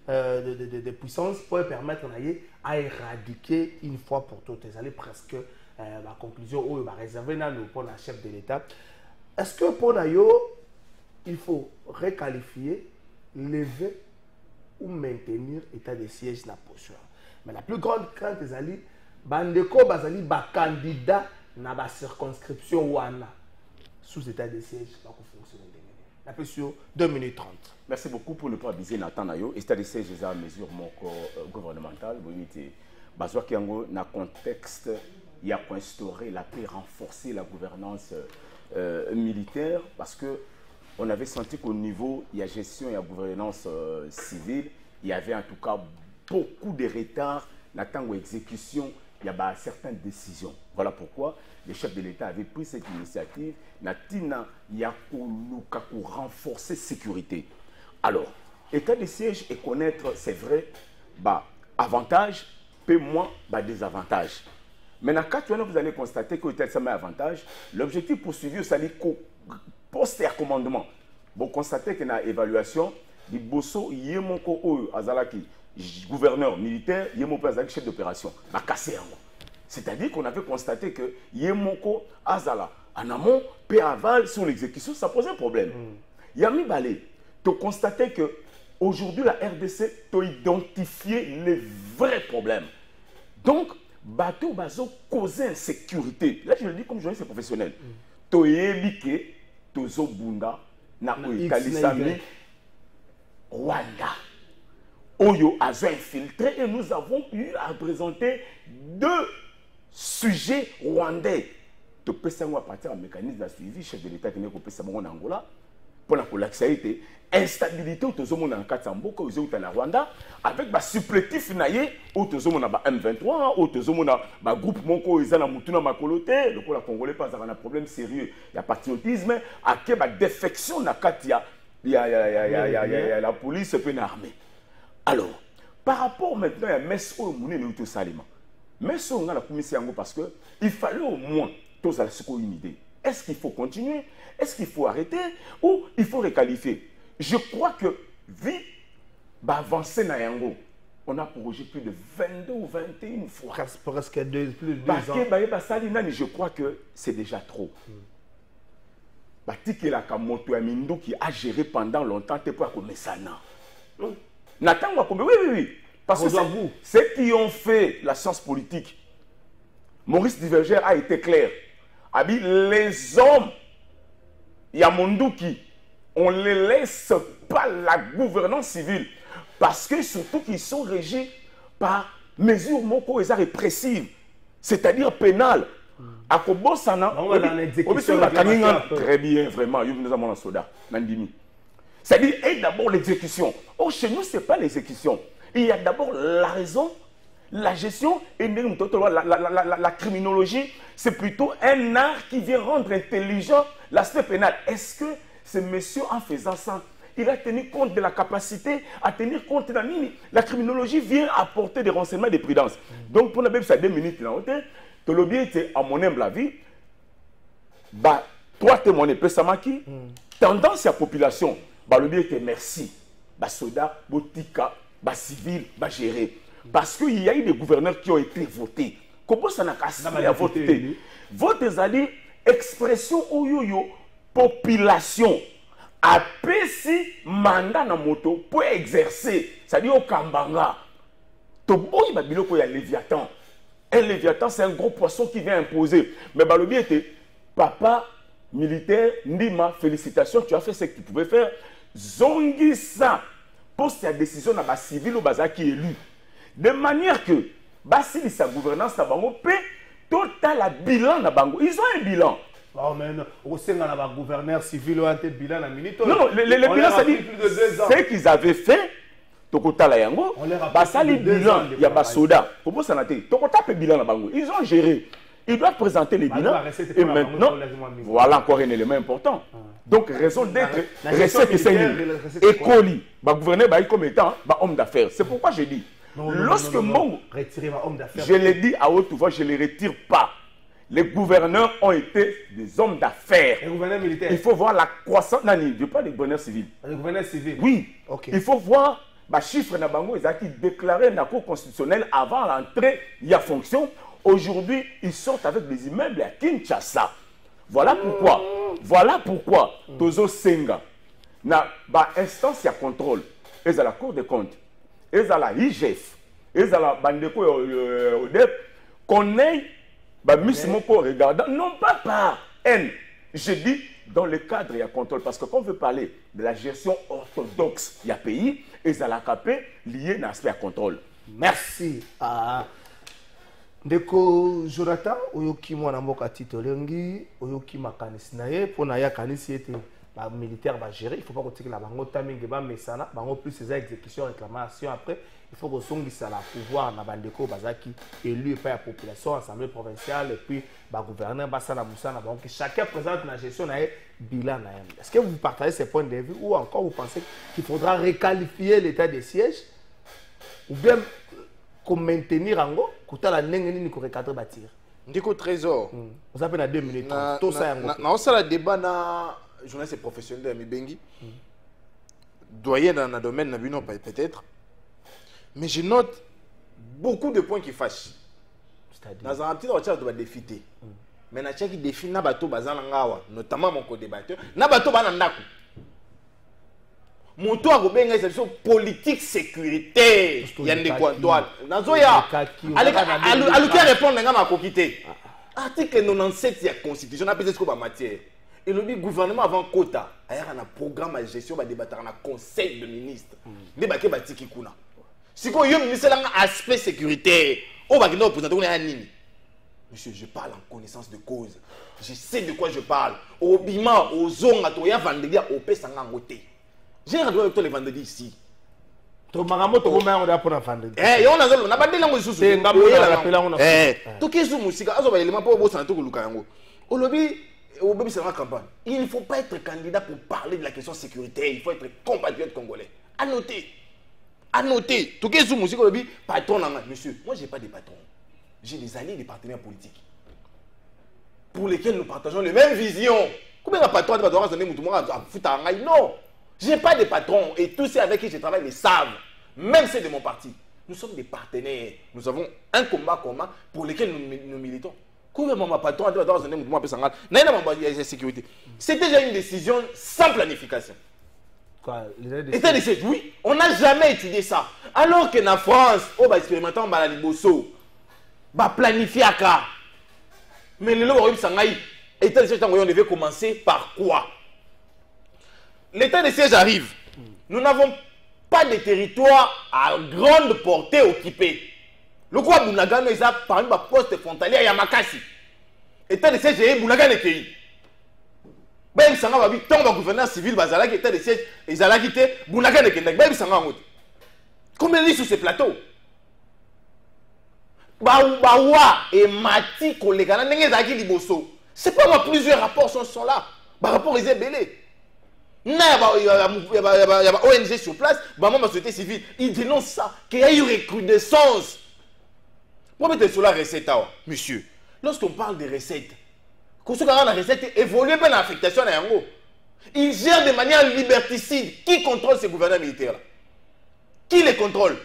[SPEAKER 4] de puissance pour permettre à éradiquer une fois pour toutes. C'est presque la conclusion où il va réserver pour le chef de l'État. Est-ce que pour nous, il faut requalifier, lever ou maintenir l'état de siège dans la posture? Mais la plus grande crainte, c'est que Bandeko bazali ba candidat dans la circonscription wana sous état de siège va fonctionner. La sur 2 minutes 30.
[SPEAKER 8] Merci beaucoup pour ne pas abuser Nathan Nayo. C'est-à-dire que c'est une mesure gouvernementale. Vous voyez, dans le contexte, il y a pour instaurer la paix, renforcer la gouvernance militaire, parce que on avait senti qu'au niveau, il y a gestion et la gouvernance civile, il y avait en tout cas beaucoup de retards dans l'exécution. Il y a certaines décisions. Voilà pourquoi le chef de l'État avait pris cette initiative. Natina Yakuluka pour renforcer la sécurité. Alors, état de siège et connaître, c'est vrai, avantage, peu moins désavantage. Maintenant, quand vous allez constater que l'état de siège a avantage, l'objectif poursuivi, c'est qu'au poste et commandement, vous constatez qu'il y a une évaluation, du bosso, Yemoko Azalaki, gouverneur militaire, Yemoko Azalaki, chef d'opération, c'est-à-dire qu'on avait constaté que Yemoko Azala, en amont, paix aval sur l'exécution, ça posait un problème. Yami Balé, tu as constaté qu'aujourd'hui, la RDC a identifié les vrais problèmes. Donc, bateau bazo causer insécurité. Là, je le dis comme journaliste professionnel. Tu as ébiqué, tu as bunda, na Kalisami, Rwanda. Oyo a infiltré et nous avons eu à présenter 2 sujets rwandais. Tu peux savoir à partir d'un mécanisme de suivi, chef de l'État qui n'est pas en Angola, pour la collapsalité, instabilité, au monde en Katamboka, au Rwanda, avec le supplétif au M23, au groupe Moko, ils ont Mutuna Makolote, le Congolais pas un problème sérieux. Il y a patriotisme, à quelle défection il y a la police et l'armée. Alors, par rapport maintenant à Messo Mouné Neuto Salima, Messo on a la commission parce qu'il fallait au moins tous à une idée. Est-ce qu'il faut continuer? Est-ce qu'il faut arrêter? Ou il faut requalifier? Je crois que, vu avancer dans Yango, on a prorogé plus de 22 ou 21 fois.
[SPEAKER 4] Presque plus de 2 ans.
[SPEAKER 8] Je crois que c'est déjà trop. Tiki la Kamoto Amindo qui a géré pendant longtemps, tu peux comme ça. Nathan, oui. Parce que ceux qui ont fait la science politique, Maurice Diverger a été clair. Les hommes, Yamondouki, on ne les laisse pas la gouvernance civile. Parce que surtout qu'ils sont régis par mesures répressives, c'est-à-dire pénales. À Kobosana, très bien, vraiment, nous avons un soda, Nandimi. C'est-à-dire, et d'abord l'exécution. Oh, chez nous, ce n'est pas l'exécution. Il y a d'abord la raison, la gestion et la criminologie. C'est plutôt un art qui vient rendre intelligent l'aspect pénal. Est-ce que ce monsieur, en faisant ça, il a tenu compte de la capacité à tenir compte de la mine? La criminologie vient apporter des renseignements et des prudences. Donc, pour la même, ça 2 minutes, le lobby était, à mon humble avis, 3 témoins, Pessamaki, tendance à la population. Le bien que merci, soda, botika, civil, géré. Parce qu'il y a eu des gouverneurs qui ont été votés. Comment ça n'a pas voté? Vote alliés, expression oyoyo, population. Après si mandat na moto pour exercer, c'est-à-dire au Kambanga. Toboy babiloko ya Léviathan. Un Léviathan, c'est un gros poisson qui vient imposer. Mais le bien était, papa militaire, Ndima, félicitations, tu as fait ce que tu pouvais faire. Zongi ça, poste la décision dans la civile au bazar qui est élu. de manière que Basili sa gouvernance na bango pe total la bilan na bango. Ils ont un bilan.
[SPEAKER 4] Oh, mais au sein de la gouverneur civil ou un bilan à minute.
[SPEAKER 8] Non, le bilan, ça dit ce qu'ils avaient fait. Tokota la yango, basali bilan, il y a basoda. Comment ça n'a été? Tokota pe bilan na bango. Ils ont géré. Ils doivent présenter les bilans. Et maintenant, voilà encore un élément important. Donc, raison d'être, recette et c'est écoli. Le gouverneur est comme étant homme d'affaires. C'est pourquoi je dis, lorsque mon, je l'ai dit à haute voix, je ne les retire pas. Les gouverneurs ont été des hommes d'affaires. Les gouverneurs militaires. Il faut voir la croissance. Non, je ne parle pas des gouverneurs civils. Les gouverneurs civils. Oui. Okay. Il faut voir les chiffres de Bango, ils ont déclaré dans la Cour constitutionnelle avant l'entrée, il y a fonction. Aujourd'hui, ils sortent avec des immeubles à Kinshasa. Voilà pourquoi. Voilà pourquoi. Tozo Senga. Na ba instance de contrôle. Ils ont la Cour des comptes. Ils ont la IGF. Ils ont la Bandeko ODEP. Qu'on ait. Bah, Miss Moko regardant, non pas par haine. Je dis dans le cadre, il y a contrôle. Parce que quand on veut parler de la gestion orthodoxe, il y a pays, et ça l'a capé lié à l'aspect à contrôle.
[SPEAKER 4] Merci. Ndeko Jonathan, oyoki mwana mboka titolengi, oyoki makanisi na ye, pour na ya kanisi ete ba militaire va gérer, il faut pas que la bango taminge ba mesana, bango plus ces exécutions réclamations après. Il faut que ça la pouvoir na bandeko bazaki élu par la population assemblée provinciale et puis ba gouverneur basana musana donc chacun présente la gestion na bilan na. Est-ce que vous partagez ces points de vue ou encore vous pensez qu'il faudra requalifier l'état de siège ou bien maintenir ango kuta la ndenge ni ko recadrer bâtir?
[SPEAKER 7] Ndiko Trésor.
[SPEAKER 4] Vous avez na 2 minutes.
[SPEAKER 7] Tout ça yango. Na osala débat na journaliste professionnel de Mibengi. Doyen dans le domaine na bino peut-être. Mais je note beaucoup de points qui fâchent. Dans un petit retard de défiter. Mais na qui défie na bato bazana ngawa, notamment mon co-débatteur, na bato banandaku. Moto a gobenga c'est politique sécurité. Yande ko Antoine. Nazoya. Aluki répondre nga makokité. Article 97 de la Constitution n'a pas ce ba matière. Et le gouvernement avant quota, il y a un programme de gestion va débattre dans le conseil de ministres. Débattre batiki kuna. Si vous avez un aspect sécuritaire, monsieur, je parle en connaissance de cause. Je sais de quoi je parle. Au Bima, au Zonga, au Vendredi, au Pessangangote. J'ai un avec toi le vendredi ici.
[SPEAKER 4] Tu as un pour le vendredi.
[SPEAKER 7] Eh, on a pas de langue sous. Eh, tu es sous musique. Il ne faut pas être candidat pour parler de la question sécuritaire. Il faut être compatriote congolais. À noter. À noter, tout ce que vous avez patron, monsieur, moi je n'ai pas de patron. J'ai des alliés, des partenaires politiques pour lesquels nous partageons les mêmes visions. Combien de patrons non, je n'ai pas de patron et tous ceux avec qui je travaille le savent, même ceux de mon parti. Nous sommes des partenaires, nous avons un combat commun pour lequel nous militons. Combien de patrons c'était déjà une décision sans planification. État de siège, oui, on n'a jamais étudié ça. Alors que en France, on va expérimenter en Balaliboso, va planifier à cas. Mais le lot état de siège, on devait commencer par quoi? L'état de siège arrive. Nous n'avons pas de territoire à grande portée occupé. Le quoi Bounagano est par exemple poste frontalier à Yamakasi. État de siège est Bounagano pays. Même si on a vu tant de gouverneurs civils, qui étaient des sièges, ils allaient quitter Bounagane et Kendek. Même si on a vu combien de sur ces plateaux? Baoua et Mati, collègues, c'est pas moi, plusieurs rapports sont là. Par rapport aux ébélés. Il y a ONG sur place, la société civile, ils dénoncent ça, qu'il y a eu recrudescence. Pour mettre sur la recette, monsieur, lorsqu'on parle de recettes, quand la recette évolue par l'affectation à Yango, ils gèrent de manière liberticide. Qui contrôle ces gouverneurs militaires-là? Qui les contrôle?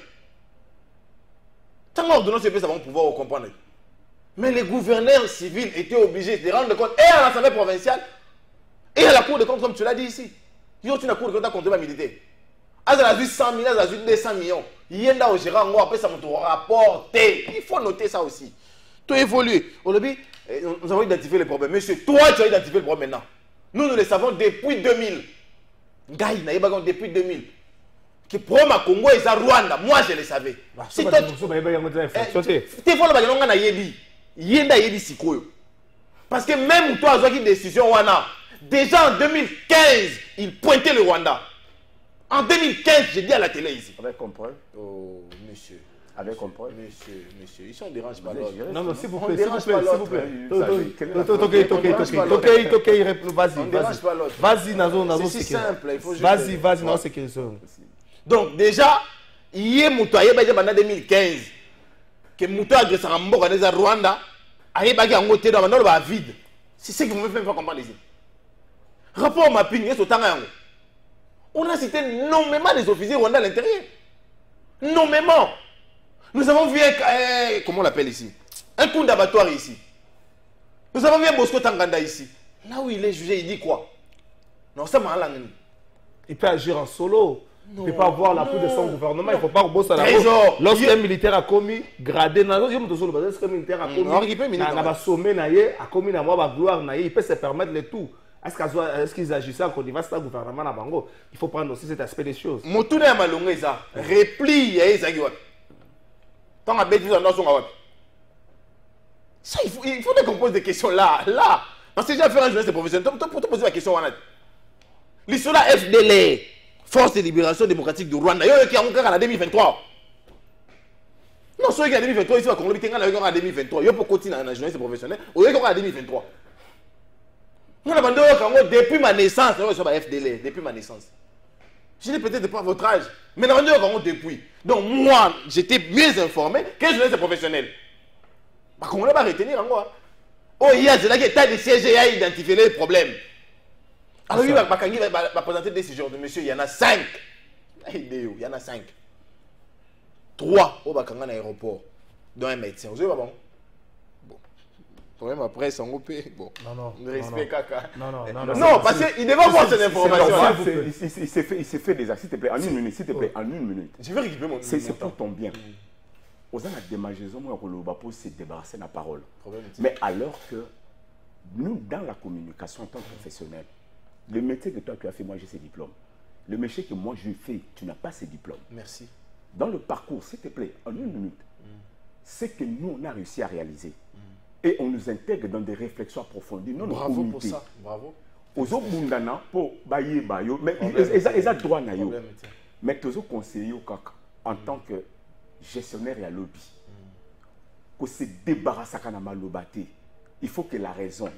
[SPEAKER 7] Tant l'ordonnance ça va pouvoir comprendre. Mais les gouverneurs civils étaient obligés de rendre compte et à l'Assemblée provinciale et à la Cour de compte, comme tu l'as dit ici. Ils ont une Cour de compte à contre les militaires. Ils ont 100 millions, ils ont 200 millions. Il y a un gérant, après ça me rapporter. Il faut noter ça aussi. Tout évolue. Nous avons identifié les problèmes. Monsieur, toi, tu as identifié le problème maintenant. Nous le savons depuis 2000. Gaï, depuis 2000. que Proma Congo et Rwanda, moi je le savais. C'est toi. Tu vois le na yebi. Yenda yebi sikoyo. Parce que même toi as une décision wana. Déjà en 2015, il pointait le Rwanda. En 2015, j'ai dit à la télé ici.
[SPEAKER 8] Avec comprendre.
[SPEAKER 7] Oh, monsieur.
[SPEAKER 8] Avec comprendre.
[SPEAKER 7] Monsieur, ici on ne dérange pas l'autre.
[SPEAKER 4] Non, s'il vous plaît, s'il vous plaît. Vas-y, Nazo,
[SPEAKER 7] c'est si simple, il faut juste...
[SPEAKER 4] Vas-y, non, c'est que ça.
[SPEAKER 7] Donc, déjà, il y a Moutou, il y a en 2015, que Moutou a agressé en Mboka, dans Rwanda, il y a un côté dans le vide. C'est ce que vous me faites comprendre ici. Rapport à ma pigne, on a cité nommément des officiers rwandais à l'intérieur. Nommément. Nous avons vu comment on l'appelle ici? Un coup d'abattoir ici. Nous avons vu un Bosco Tanganda ici. Là où il est jugé, il dit quoi? Non, ça m'a l'air.
[SPEAKER 4] Il peut agir en solo. Il ne peut pas avoir l'appui de son gouvernement. Il ne faut pas bosser à la
[SPEAKER 7] Trésor.
[SPEAKER 4] Lorsqu'un militaire a commis, gradé, lorsqu'un militaire a commis, a commis la gloire, il peut se permettre le tout. Est-ce qu'ils agissaient en connivence avec le gouvernement à Bango? Il faut prendre aussi cet aspect des choses.
[SPEAKER 7] Moutouné a malongé ça. Repli, il y a Ezagi. Tant à bêtise dans son awap. Ça, il faut qu'on pose des questions là. Parce que j'ai fait un journaliste professionnel. Pour te poser la question, l'histoire de la FDL, Force de Libération Démocratique du Rwanda, il y a qui a encore en 2023. Non, ceux qui en 2023, ici, on a en 2023. Il y a pour continuer dans la journaliste professionnelle, il y a encore en 2023. Depuis ma naissance, FDL, depuis ma naissance. Je n'ai peut-être pas votre âge, mais depuis. Donc moi, j'étais mieux informé que je journaliste professionnel. On ne va pas retenir en moi. Oh, il y a des sièges et a identifié les problèmes. Alors il va présenter des décisions de monsieur, il y en a 5. Il y en a 5. 3 au Bakanga aéroport, dont un médecin. Vous avez pas bon? Même après, c'est un bon.
[SPEAKER 4] Non.
[SPEAKER 7] Respect, caca.
[SPEAKER 4] Non,
[SPEAKER 7] parce qu'il devait avoir cette information.
[SPEAKER 8] Il s'est fait des actes, s'il te plaît, en une minute, s'il te plaît, en une minute.
[SPEAKER 7] Je vais récupérer mon temps.
[SPEAKER 8] C'est pour ton bien. Aux gens, la démageaison, pour se débarrasser de la parole. Mais alors que nous, dans la communication en tant que professionnel, le métier que toi tu as fait, moi j'ai ces diplômes. Le métier que moi je fais, tu n'as pas ces diplômes.
[SPEAKER 7] Merci.
[SPEAKER 8] Dans le parcours, s'il te plaît, en une minute, c'est que nous, on a réussi à réaliser. Et on nous intègre dans des réflexions approfondies.
[SPEAKER 7] Bravo pour ça. Bravo.
[SPEAKER 8] Aux autres bundana pour bailler bayo, mais ils ont droit na yo. Mais tous conseillers en tant que gestionnaire et à lobby, que se débarrasser de malobate. Il faut que la raison.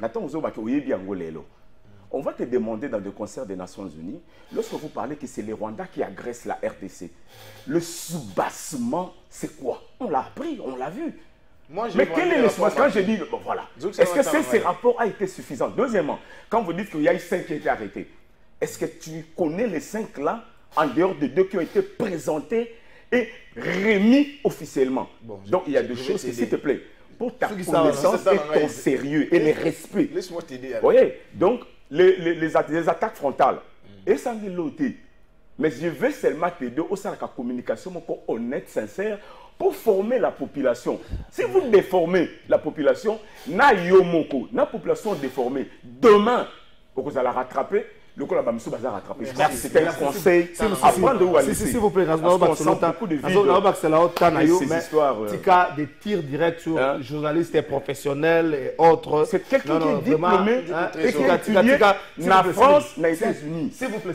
[SPEAKER 8] On va te demander dans le concert des Nations Unies, lorsque vous parlez que c'est les Rwandais qui agressent la RDC, le soubassement, c'est quoi? On l'a appris, on l'a vu. Mais quel est le soubassement? Quand je dis, bon, voilà. Est-ce que ce rapport a été suffisant? Deuxièmement, quand vous dites qu'il y a eu 5 qui ont été arrêtés, est-ce que tu connais les 5 là, en dehors de 2 qui ont été présentés et remis officiellement? Donc il y a des choses, s'il te plaît, pour ta connaissance et ton sérieux et le respect.
[SPEAKER 7] Laisse-moi t'aider.
[SPEAKER 8] Vous voyez, donc les attaques frontales, et ça me l'ôter. Mais je veux seulement t'aider au sein de la communication honnête, sincère, pour former la population. Si vous déformez la population, na yomoko, la population déformée, demain, vous allez la rattraper. Le coup là-bas, monsieur Bazar rattrapé. C'était un conseil.
[SPEAKER 4] S'il vous plaît, c'est la haute des tirs directs sur journalistes et professionnels et autres.
[SPEAKER 8] C'est quelqu'un qui est diplômé et qui a étudié en France, aux États-Unis.
[SPEAKER 4] S'il vous plaît.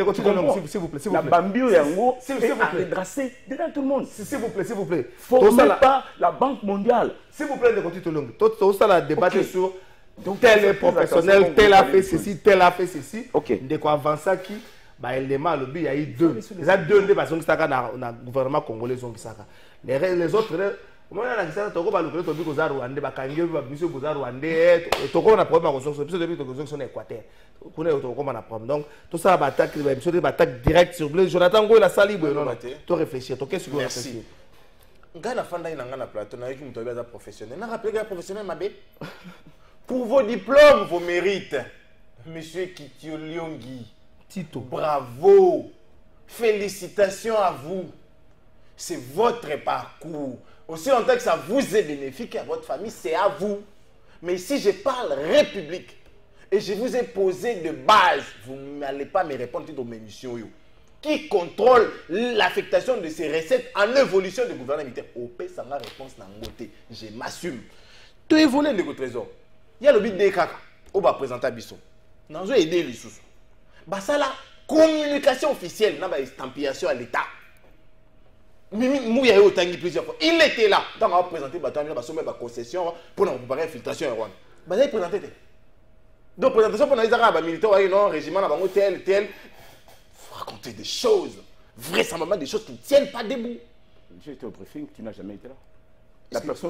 [SPEAKER 8] La Bambio Yango est à redresser devant tout le monde.
[SPEAKER 4] S'il vous plaît.
[SPEAKER 8] Formez pas la Banque mondiale.
[SPEAKER 4] S'il vous plaît, tout ça la débattre sur tel est professionnel, tel a fait ceci, tel a fait ceci. De quoi avancer qui élément il y a eu 2. Il y a 2 parce que le gouvernement congolais les autres comment on a dit ça toko ba lokelo to biko za Rwanda ba kange ba biso ko za Rwanda toko na problème ko so biso depuis toko son Équateur kuna toko na problème donc tout ça ba attaque ba biso ba attaque direct sur le Jonathan Ngo la sali bo non to réfléchir to qu'est-ce que vous réfléchir
[SPEAKER 7] ngana fanda ina ngana plateau na yiki mto ba professionnel na rappeler que professionnel mabe pour vos diplômes vos mérites monsieur Kitio Lyongi
[SPEAKER 4] Tito
[SPEAKER 7] bravo félicitations à vous c'est votre parcours. Aussi longtemps que ça vous est bénéfique à votre famille, c'est à vous. Mais ici, je parle République. Et je vous ai posé de base. Vous n'allez pas me répondre aux émissions. qui contrôle l'affectation de ces recettes en évolution du gouvernement militaire. Au pays, ça m'a réponse dans le côté. Je m'assume. Tu es volé le trésor. Il y a le but des caca. On va présenter à Bissot. Nous avons aidé les sous. Bah ça là, communication officielle, n'a pas estampillation à l'État. Mouya au tangi plusieurs fois. Il était là. Dans on va présenter bataille, on va concession pour nous préparer l'infiltration Rwanda. Bah ça il présenté. Donc présentation pour les Arabes militaires, non régiment là, tel tel. Faut raconter des choses, vraisemblablement des choses qui ne tiennent pas debout.
[SPEAKER 8] J'ai été au briefing, tu n'as jamais été là. La personne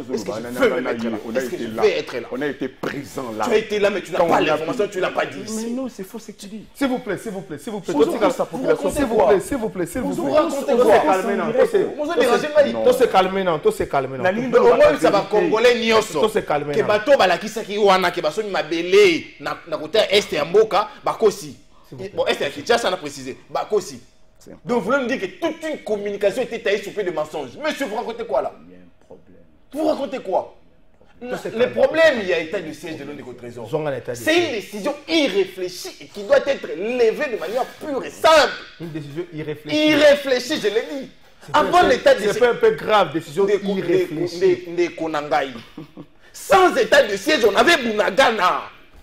[SPEAKER 7] on
[SPEAKER 8] a été présent là.
[SPEAKER 7] Tu as été là, mais tu n'as pas l'information, tu ne l'as pas dit.
[SPEAKER 8] Mais non, c'est faux ce que tu dis.
[SPEAKER 4] S'il vous plaît, s'il vous plaît, s'il vous plaît.
[SPEAKER 7] S'il vous plaît,
[SPEAKER 4] s'il vous plaît, s'il vous plaît.
[SPEAKER 7] Vous racontez quoi?
[SPEAKER 4] Tout se calme, non, tout se calme.
[SPEAKER 7] Au moins, ça va congolais nyoso.
[SPEAKER 4] Tout se calme.
[SPEAKER 7] Que bateau balakisa ki wana ke baso mabele na côté est ya mboka bakosi. Bon, est ya Kinshasa, on a précisé. Bakosi. Donc, vous voulez me dire que toute une communication était taillée sur pied de mensonges. Monsieur, vous racontez quoi là? Vous racontez quoi? Le problème, il y a état de siège de l'ONU au Trésor. C'est une décision irréfléchie et qui doit être levée de manière pure et simple.
[SPEAKER 4] Une décision irréfléchie.
[SPEAKER 7] Irréfléchie, je l'ai dit. Avant l'état de siège.
[SPEAKER 4] C'est un peu grave, décision irréfléchie.
[SPEAKER 7] De Konangaï. Sans état de siège, on avait Bunagana.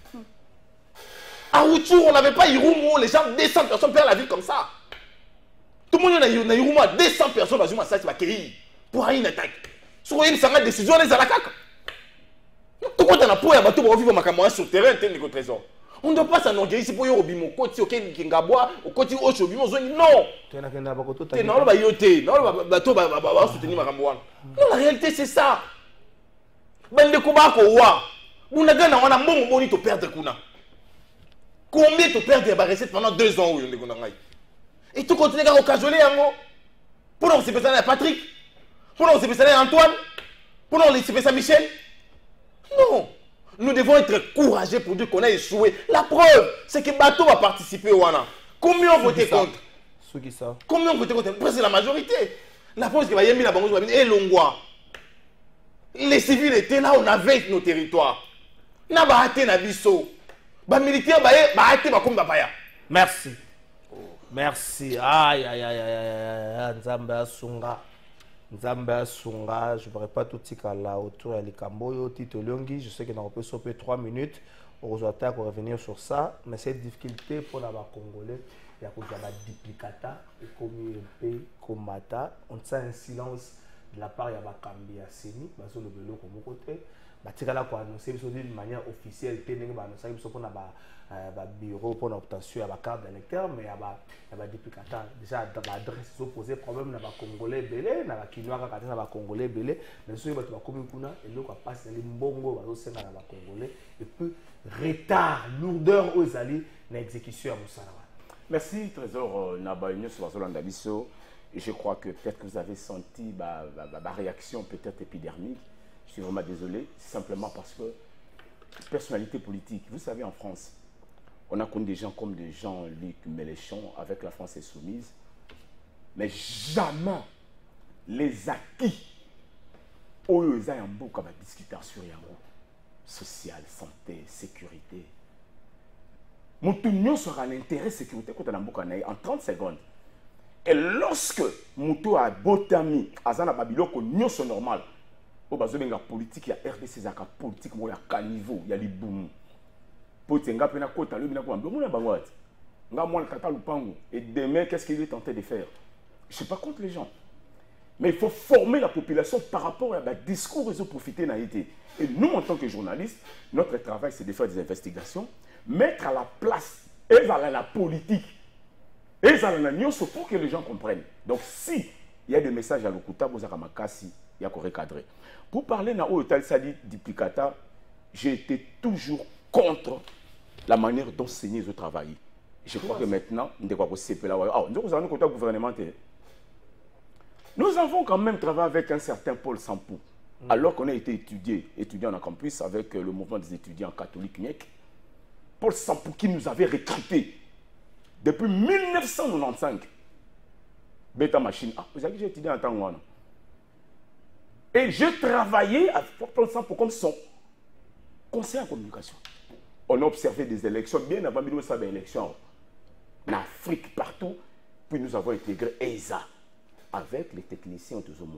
[SPEAKER 7] À Rutshuru, on n'avait pas Irumu. Les gens, 200 personnes perdent la vie comme ça. Tout le monde a Irumu à 200 personnes dans une massage pour une attaque. Sur une décision, les alakaka. Tout le monde a pour vivre ma sur le terrain, tel que trésor. On ne doit pas s'enorgueillir ici pour y avoir au côté, au Kingabwa, au côté au Chobimo. Non! Non, la réalité, c'est ça. Bande Kobako, wa. Bunagana, on a mon boni to perdre kuna. Combien tu perds des recettes pendant 2 ans? Et tu continues à occasionner pour nous, c'est personne à Patrick. Pour nous, c'est personne à Antoine. Pour nous, c'est personne à Michel. Non. Nous devons être courageux pour dire qu'on a échoué. La preuve, c'est que Bateau va participer au Wana. Combien ont voté contre? Combien ont voté contre? Presque la majorité. La preuve, c'est que Yemi la Bango et Longwa. Les civils étaient là, on avait nos territoires. Na bahate na biso. Ba militaire bahate ba comme babaya.
[SPEAKER 4] Merci. Merci. Aïe aïe aïe aïe. Nzamba Sunga. Nzamba Sunga, je ne pourrais pas tout là autour de Likamboyo, Tito Lyongi. Je sais qu'il en peut sauver 3 minutes. On va revenir sur ça. Mais cette difficulté pour les Congolais, il y a des duplicata et comme MP, comme Mata. On sent un silence de la part de Bakambi à Seni, sur le vélo comme côté. Batikala ko annoncer d'une manière officielle, bureau pour l'obtention à la carte d'électeur, mais il y a des duplicata. Déjà, dans l'adresse, ils ont posé problème dans les Congolais belé, dans les Kinois, dans les Congolais belé, mais ceux qui ont commis kuna, et l'eau qui passe dans les Mbongo, dans les Congolais, et peu retard, lourdeur aux alliés, dans l'exécution à Moussala.
[SPEAKER 8] Merci, Trésor Nabaïnio sur Landabiso. Je crois que peut-être que vous avez senti ma réaction peut-être épidermique. Je suis vraiment désolé, simplement parce que personnalité politique, vous savez en France, on a connu des gens comme des Jean-Luc Mélenchon avec la France insoumise, mais jamais les acquis où ils ont un beau comme discuter sur Yango, social, santé, sécurité. Moutounion sera un intérêt sécurité quand on a un en 30 secondes. Et lorsque Moutou a botami, Azana Babiloko, nous sont normal. Au bas de la politique, il y a RDC, il y a politique, il y a caniveau, il y a les boum. Potenga pena kota le bina kwa mbona bangwati. Nga moi le kata lupango. Et demain qu'est-ce qu'il est tenté de faire? Je suis pas contre les gens. Mais il faut former la population par rapport à la discours ils ont profité n'a été. Et nous en tant que journalistes, notre travail c'est de faire des investigations, mettre à la place et à la politique. Et à la news pour que les gens comprennent. Donc si il y a des messages à l'Okuta, vous avez makasi, il y a qu'on recadrer. Pour parler na Otal Sadi Diplicata, j'ai été toujours contre la manière dont Seigneur ont travaillé. Je crois que maintenant, nous avons quand même travaillé avec un certain Paul Sampou, alors qu'on a été étudiant en campus avec le mouvement des étudiants catholiques NIEC. Paul Sampou qui nous avait recrutés depuis 1995. Beta Machine. Ah, vous avez étudié en tant que et j'ai travaillé avec Paul Sampou comme son conseiller en communication. On a observé des élections bien avant de faire des élections en Afrique partout Puis nous avons intégré ESA avec les techniciens de ce monde.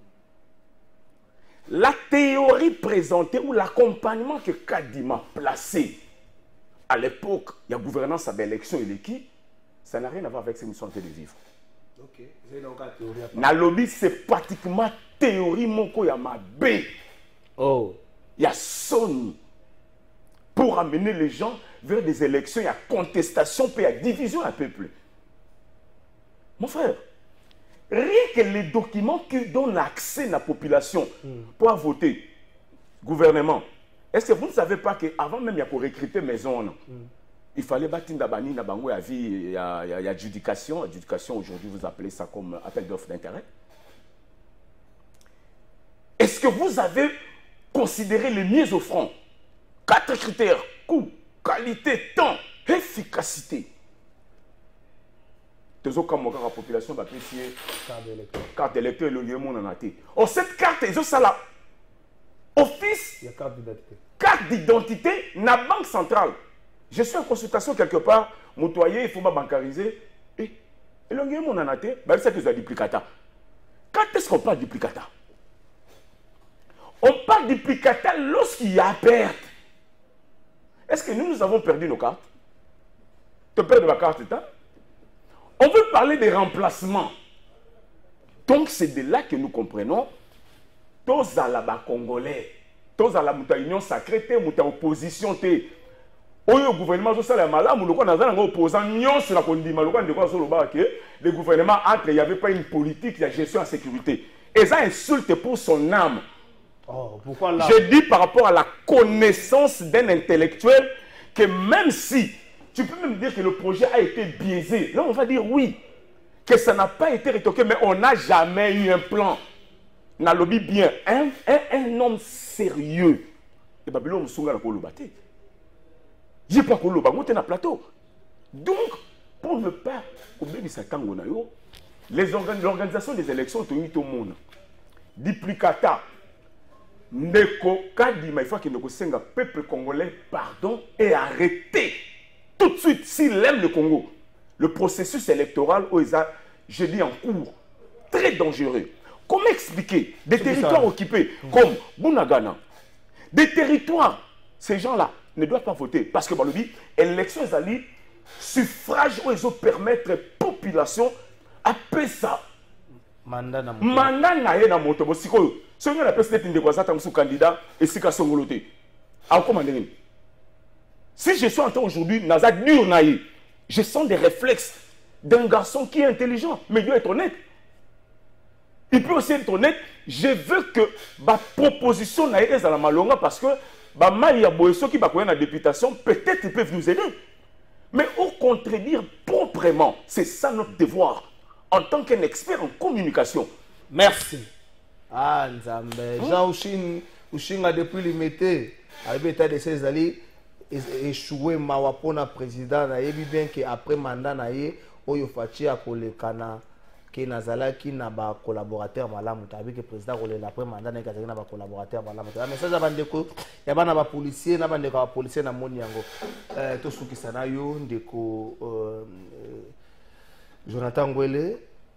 [SPEAKER 8] La théorie présentée ou l'accompagnement que Kadima a placé à l'époque, il y a gouvernance à l'élection et l'équipe, ça n'a rien à voir avec ce que nous sommes en train de vivre.
[SPEAKER 4] Ok. C'est donc la théorie.
[SPEAKER 8] Dans le lobby, c'est pratiquement théorie moko ya mabe.
[SPEAKER 4] Oh.
[SPEAKER 8] Il y a Sony pour amener les gens vers des élections, il y a contestation, puis il y a division un peuple. Mon frère, rien que les documents qui donnent accès à la population pour voter, gouvernement, est-ce que vous ne savez pas qu'avant même il y a pour recruter maison, il fallait bâtir d'abani, d'abango, il y a adjudication. Adjudication, aujourd'hui, vous appelez ça comme appel d'offres d'intérêt. Est-ce que vous avez considéré les mieux offrants? 4 critères: coût, qualité, temps, efficacité. La population va apprécier carte d'électeur et le lieu mon en a été. Or, cette carte, ils ont ça là. Office, carte d'identité, na banque centrale. Je suis en consultation quelque part, motoyer, il faut pas bancariser. Et le lieu mon en a été, c'est que vous avez duplicata. Quand est-ce qu'on parle de duplicata? On parle de duplicata lorsqu'il y a perte. Est-ce que nous avons perdu nos cartes? Tu perds de ma carte, on veut parler des remplacements. Donc c'est de là que nous comprenons. Tous à la Congolais, tous à la union sacrée, à opposition. Au gouvernement, opposant, le gouvernement il n'y avait pas une politique de gestion en sécurité. Et ça insulte pour son âme.
[SPEAKER 4] Oh, pourquoi là?
[SPEAKER 8] Je dis par rapport à la connaissance d'un intellectuel que même si tu peux même dire que le projet a été biaisé, là on va dire oui, que ça n'a pas été retoqué, mais on n'a jamais eu un plan. On a lobby bien, un homme sérieux. Et Babylone Msunga na kolobate. J'ai pas koloba, moi t'es na plateau. Donc, pour ne pas oublier sa tango na yo, l'organisation des élections tout le monde. Duplicata. Ndeko Kadima, il faut que le peuple congolais pardon et arrêter tout de suite s'il aime le Congo. Le processus électoral, je dis en cours, très dangereux. Comment expliquer des territoires occupés comme Bunagana, des territoires, ces gens-là ne doivent pas voter parce que l'élection est allée, suffrage où ils ont permettre à la population à payer ça.
[SPEAKER 4] Mandat na
[SPEAKER 8] moto. Si on a peut-être une candidat et si on songoloté. Si je suis en train aujourd'hui, je sens des réflexes d'un garçon qui est intelligent, mais il doit être honnête. Il peut aussi être honnête. Je veux que ma proposition n'aille pas à la malonga parce que ceux qui ont la députation, peut-être ils peuvent nous aider. Mais au contredire proprement, c'est ça notre devoir en tant qu'un expert en communication.
[SPEAKER 4] Merci. Ah, Nzambe. Jean Ouchin a depuis limité. Avec l'état de ses alliés, échoué Mawapona président. Il dit bien qu'après mandat, Oyo Fachi a kolekana. Qui nazala qui n'a pas collaborateur malamu avec le président Rolé après mandat n'a pas collaborateur malamu mais ça va ndeko ya bana ba policier na bandeko ba policier na moni yango to suki sana yo ndeko Jonathan Ngwele.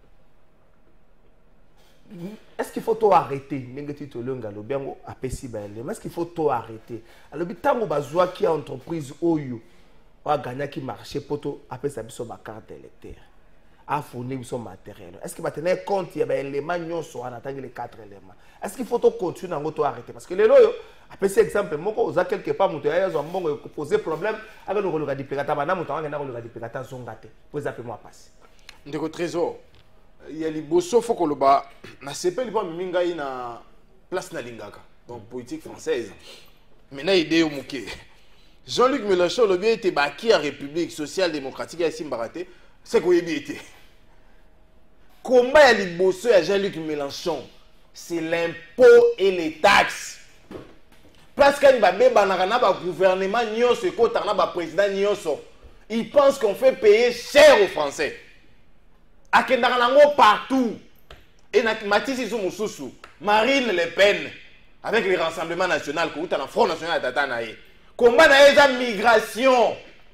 [SPEAKER 4] Est-ce qu'il faut tout arrêter ndenge to longa lo biango apesi ba ele est-ce qu'il faut tout arrêter alors bitango bazwa ki entreprise oyo wa gagner qui marché poto apesa biso ba carte d'électeur à fournir son matériel. Est-ce qu'il va tenir compte il y a des éléments en attendant les 4 éléments? Est-ce qu'il faut continuer à arrêter? Parce que les loyaux, après cet exemple, moi, on a quelque part, ils ont posé problème avec le radiplicata. Maintenant, on a le radiplicata, ils ont gâté. Vous appelez moi passer.
[SPEAKER 7] Ndeko Trésor, il y a les bosso, faut que le bas, na CP, il va me mingaï na place na lingaka, donc politique française. Maintenant, il est au mouké. Jean-Luc Mélenchon, le bien était bâti à République social-démocratique et à Simbaraté. C'est quoi il était? Comment il y a les bosseux à Jean-Luc Mélenchon? C'est l'impôt et les taxes. Parce qu'il y a un gouvernement, un président, ils pensent qu'on fait payer cher aux Français. Il y a partout. Et Mathis Moussousou, Marine Le Pen, avec le Rassemblement National, le Front National de Tatanaï. Comment il y a une migration?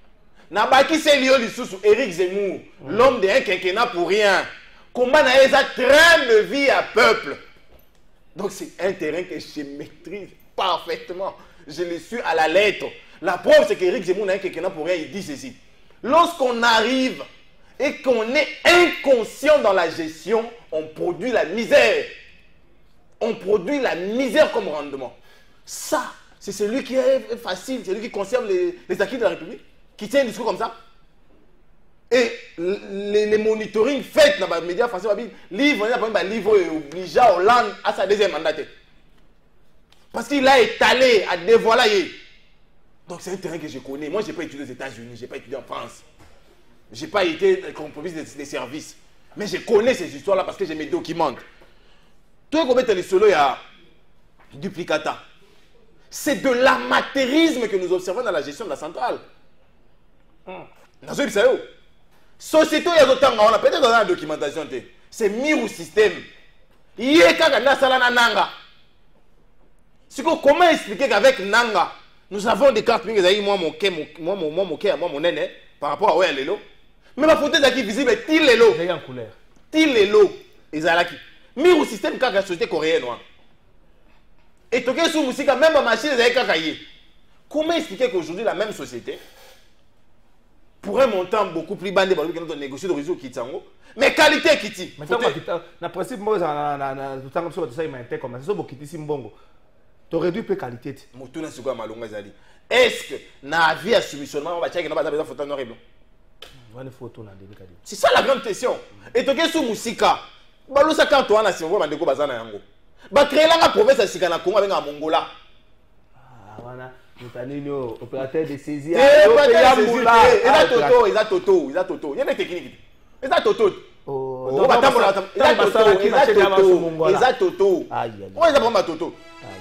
[SPEAKER 7] Nabaki c'est lié sous Éric Zemmour, l'homme d'un quinquennat pour rien. Comment n'a ça train de vie à peuple. Donc c'est un terrain que je maîtrise parfaitement. Je le suis à la lettre. La preuve c'est qu'Éric Zemmour n'a un quinquennat pour rien, il dit ceci. Lorsqu'on arrive et qu'on est inconscient dans la gestion, on produit la misère. On produit la misère comme rendement. Ça, c'est celui qui est facile, c'est lui qui conserve les acquis de la République, qui tient un discours comme ça. Et les monitoring faits dans les médias français, livre obligeant Hollande à sa deuxième mandat. Parce qu'il a étalé, a dévoilé. Donc c'est un terrain que je connais. Moi, je n'ai pas étudié aux États-Unis, je n'ai pas étudié en France. Je n'ai pas été compromis des services. Mais je connais ces histoires-là parce que je me documente. Tout comme le solo, il y a duplicata. C'est de l'amateurisme que nous observons dans la gestion de la centrale. Société, il y a d'autres on a peut-être dans la documentation. C'est Miru système. Il y a Nanga. Comment expliquer qu'avec Nanga, nous avons des cartes, moi, mon nene, par rapport à Ouelelo. Mais ma photo est visible, Tilelo. Tilelo. Ezalaki. Miru système, c'est la société coréenne. Et tu as musique, même ma machine, comment expliquer qu'aujourd'hui, la même société, pour un montant beaucoup plus bas, nous négocier de réseau qui mais qualité qui tient. Mais
[SPEAKER 4] dans principe, moi, tu réduis peu qualité.
[SPEAKER 7] Est-ce que dans la vie à soumissionnement, on va checker dans la photo noir et blanc? C'est ça la grande question. Et tu as sous musique, balosa quand on a si on voit mandeko bazana yango. Ba créer la province à Sikana Congo avec un Mongola.
[SPEAKER 4] Ah voilà, nous avons opérateur de saisie.
[SPEAKER 7] Il a Toto. Il y a des techniques. Il a Toto. Oh, il a Toto. On va pas Toto.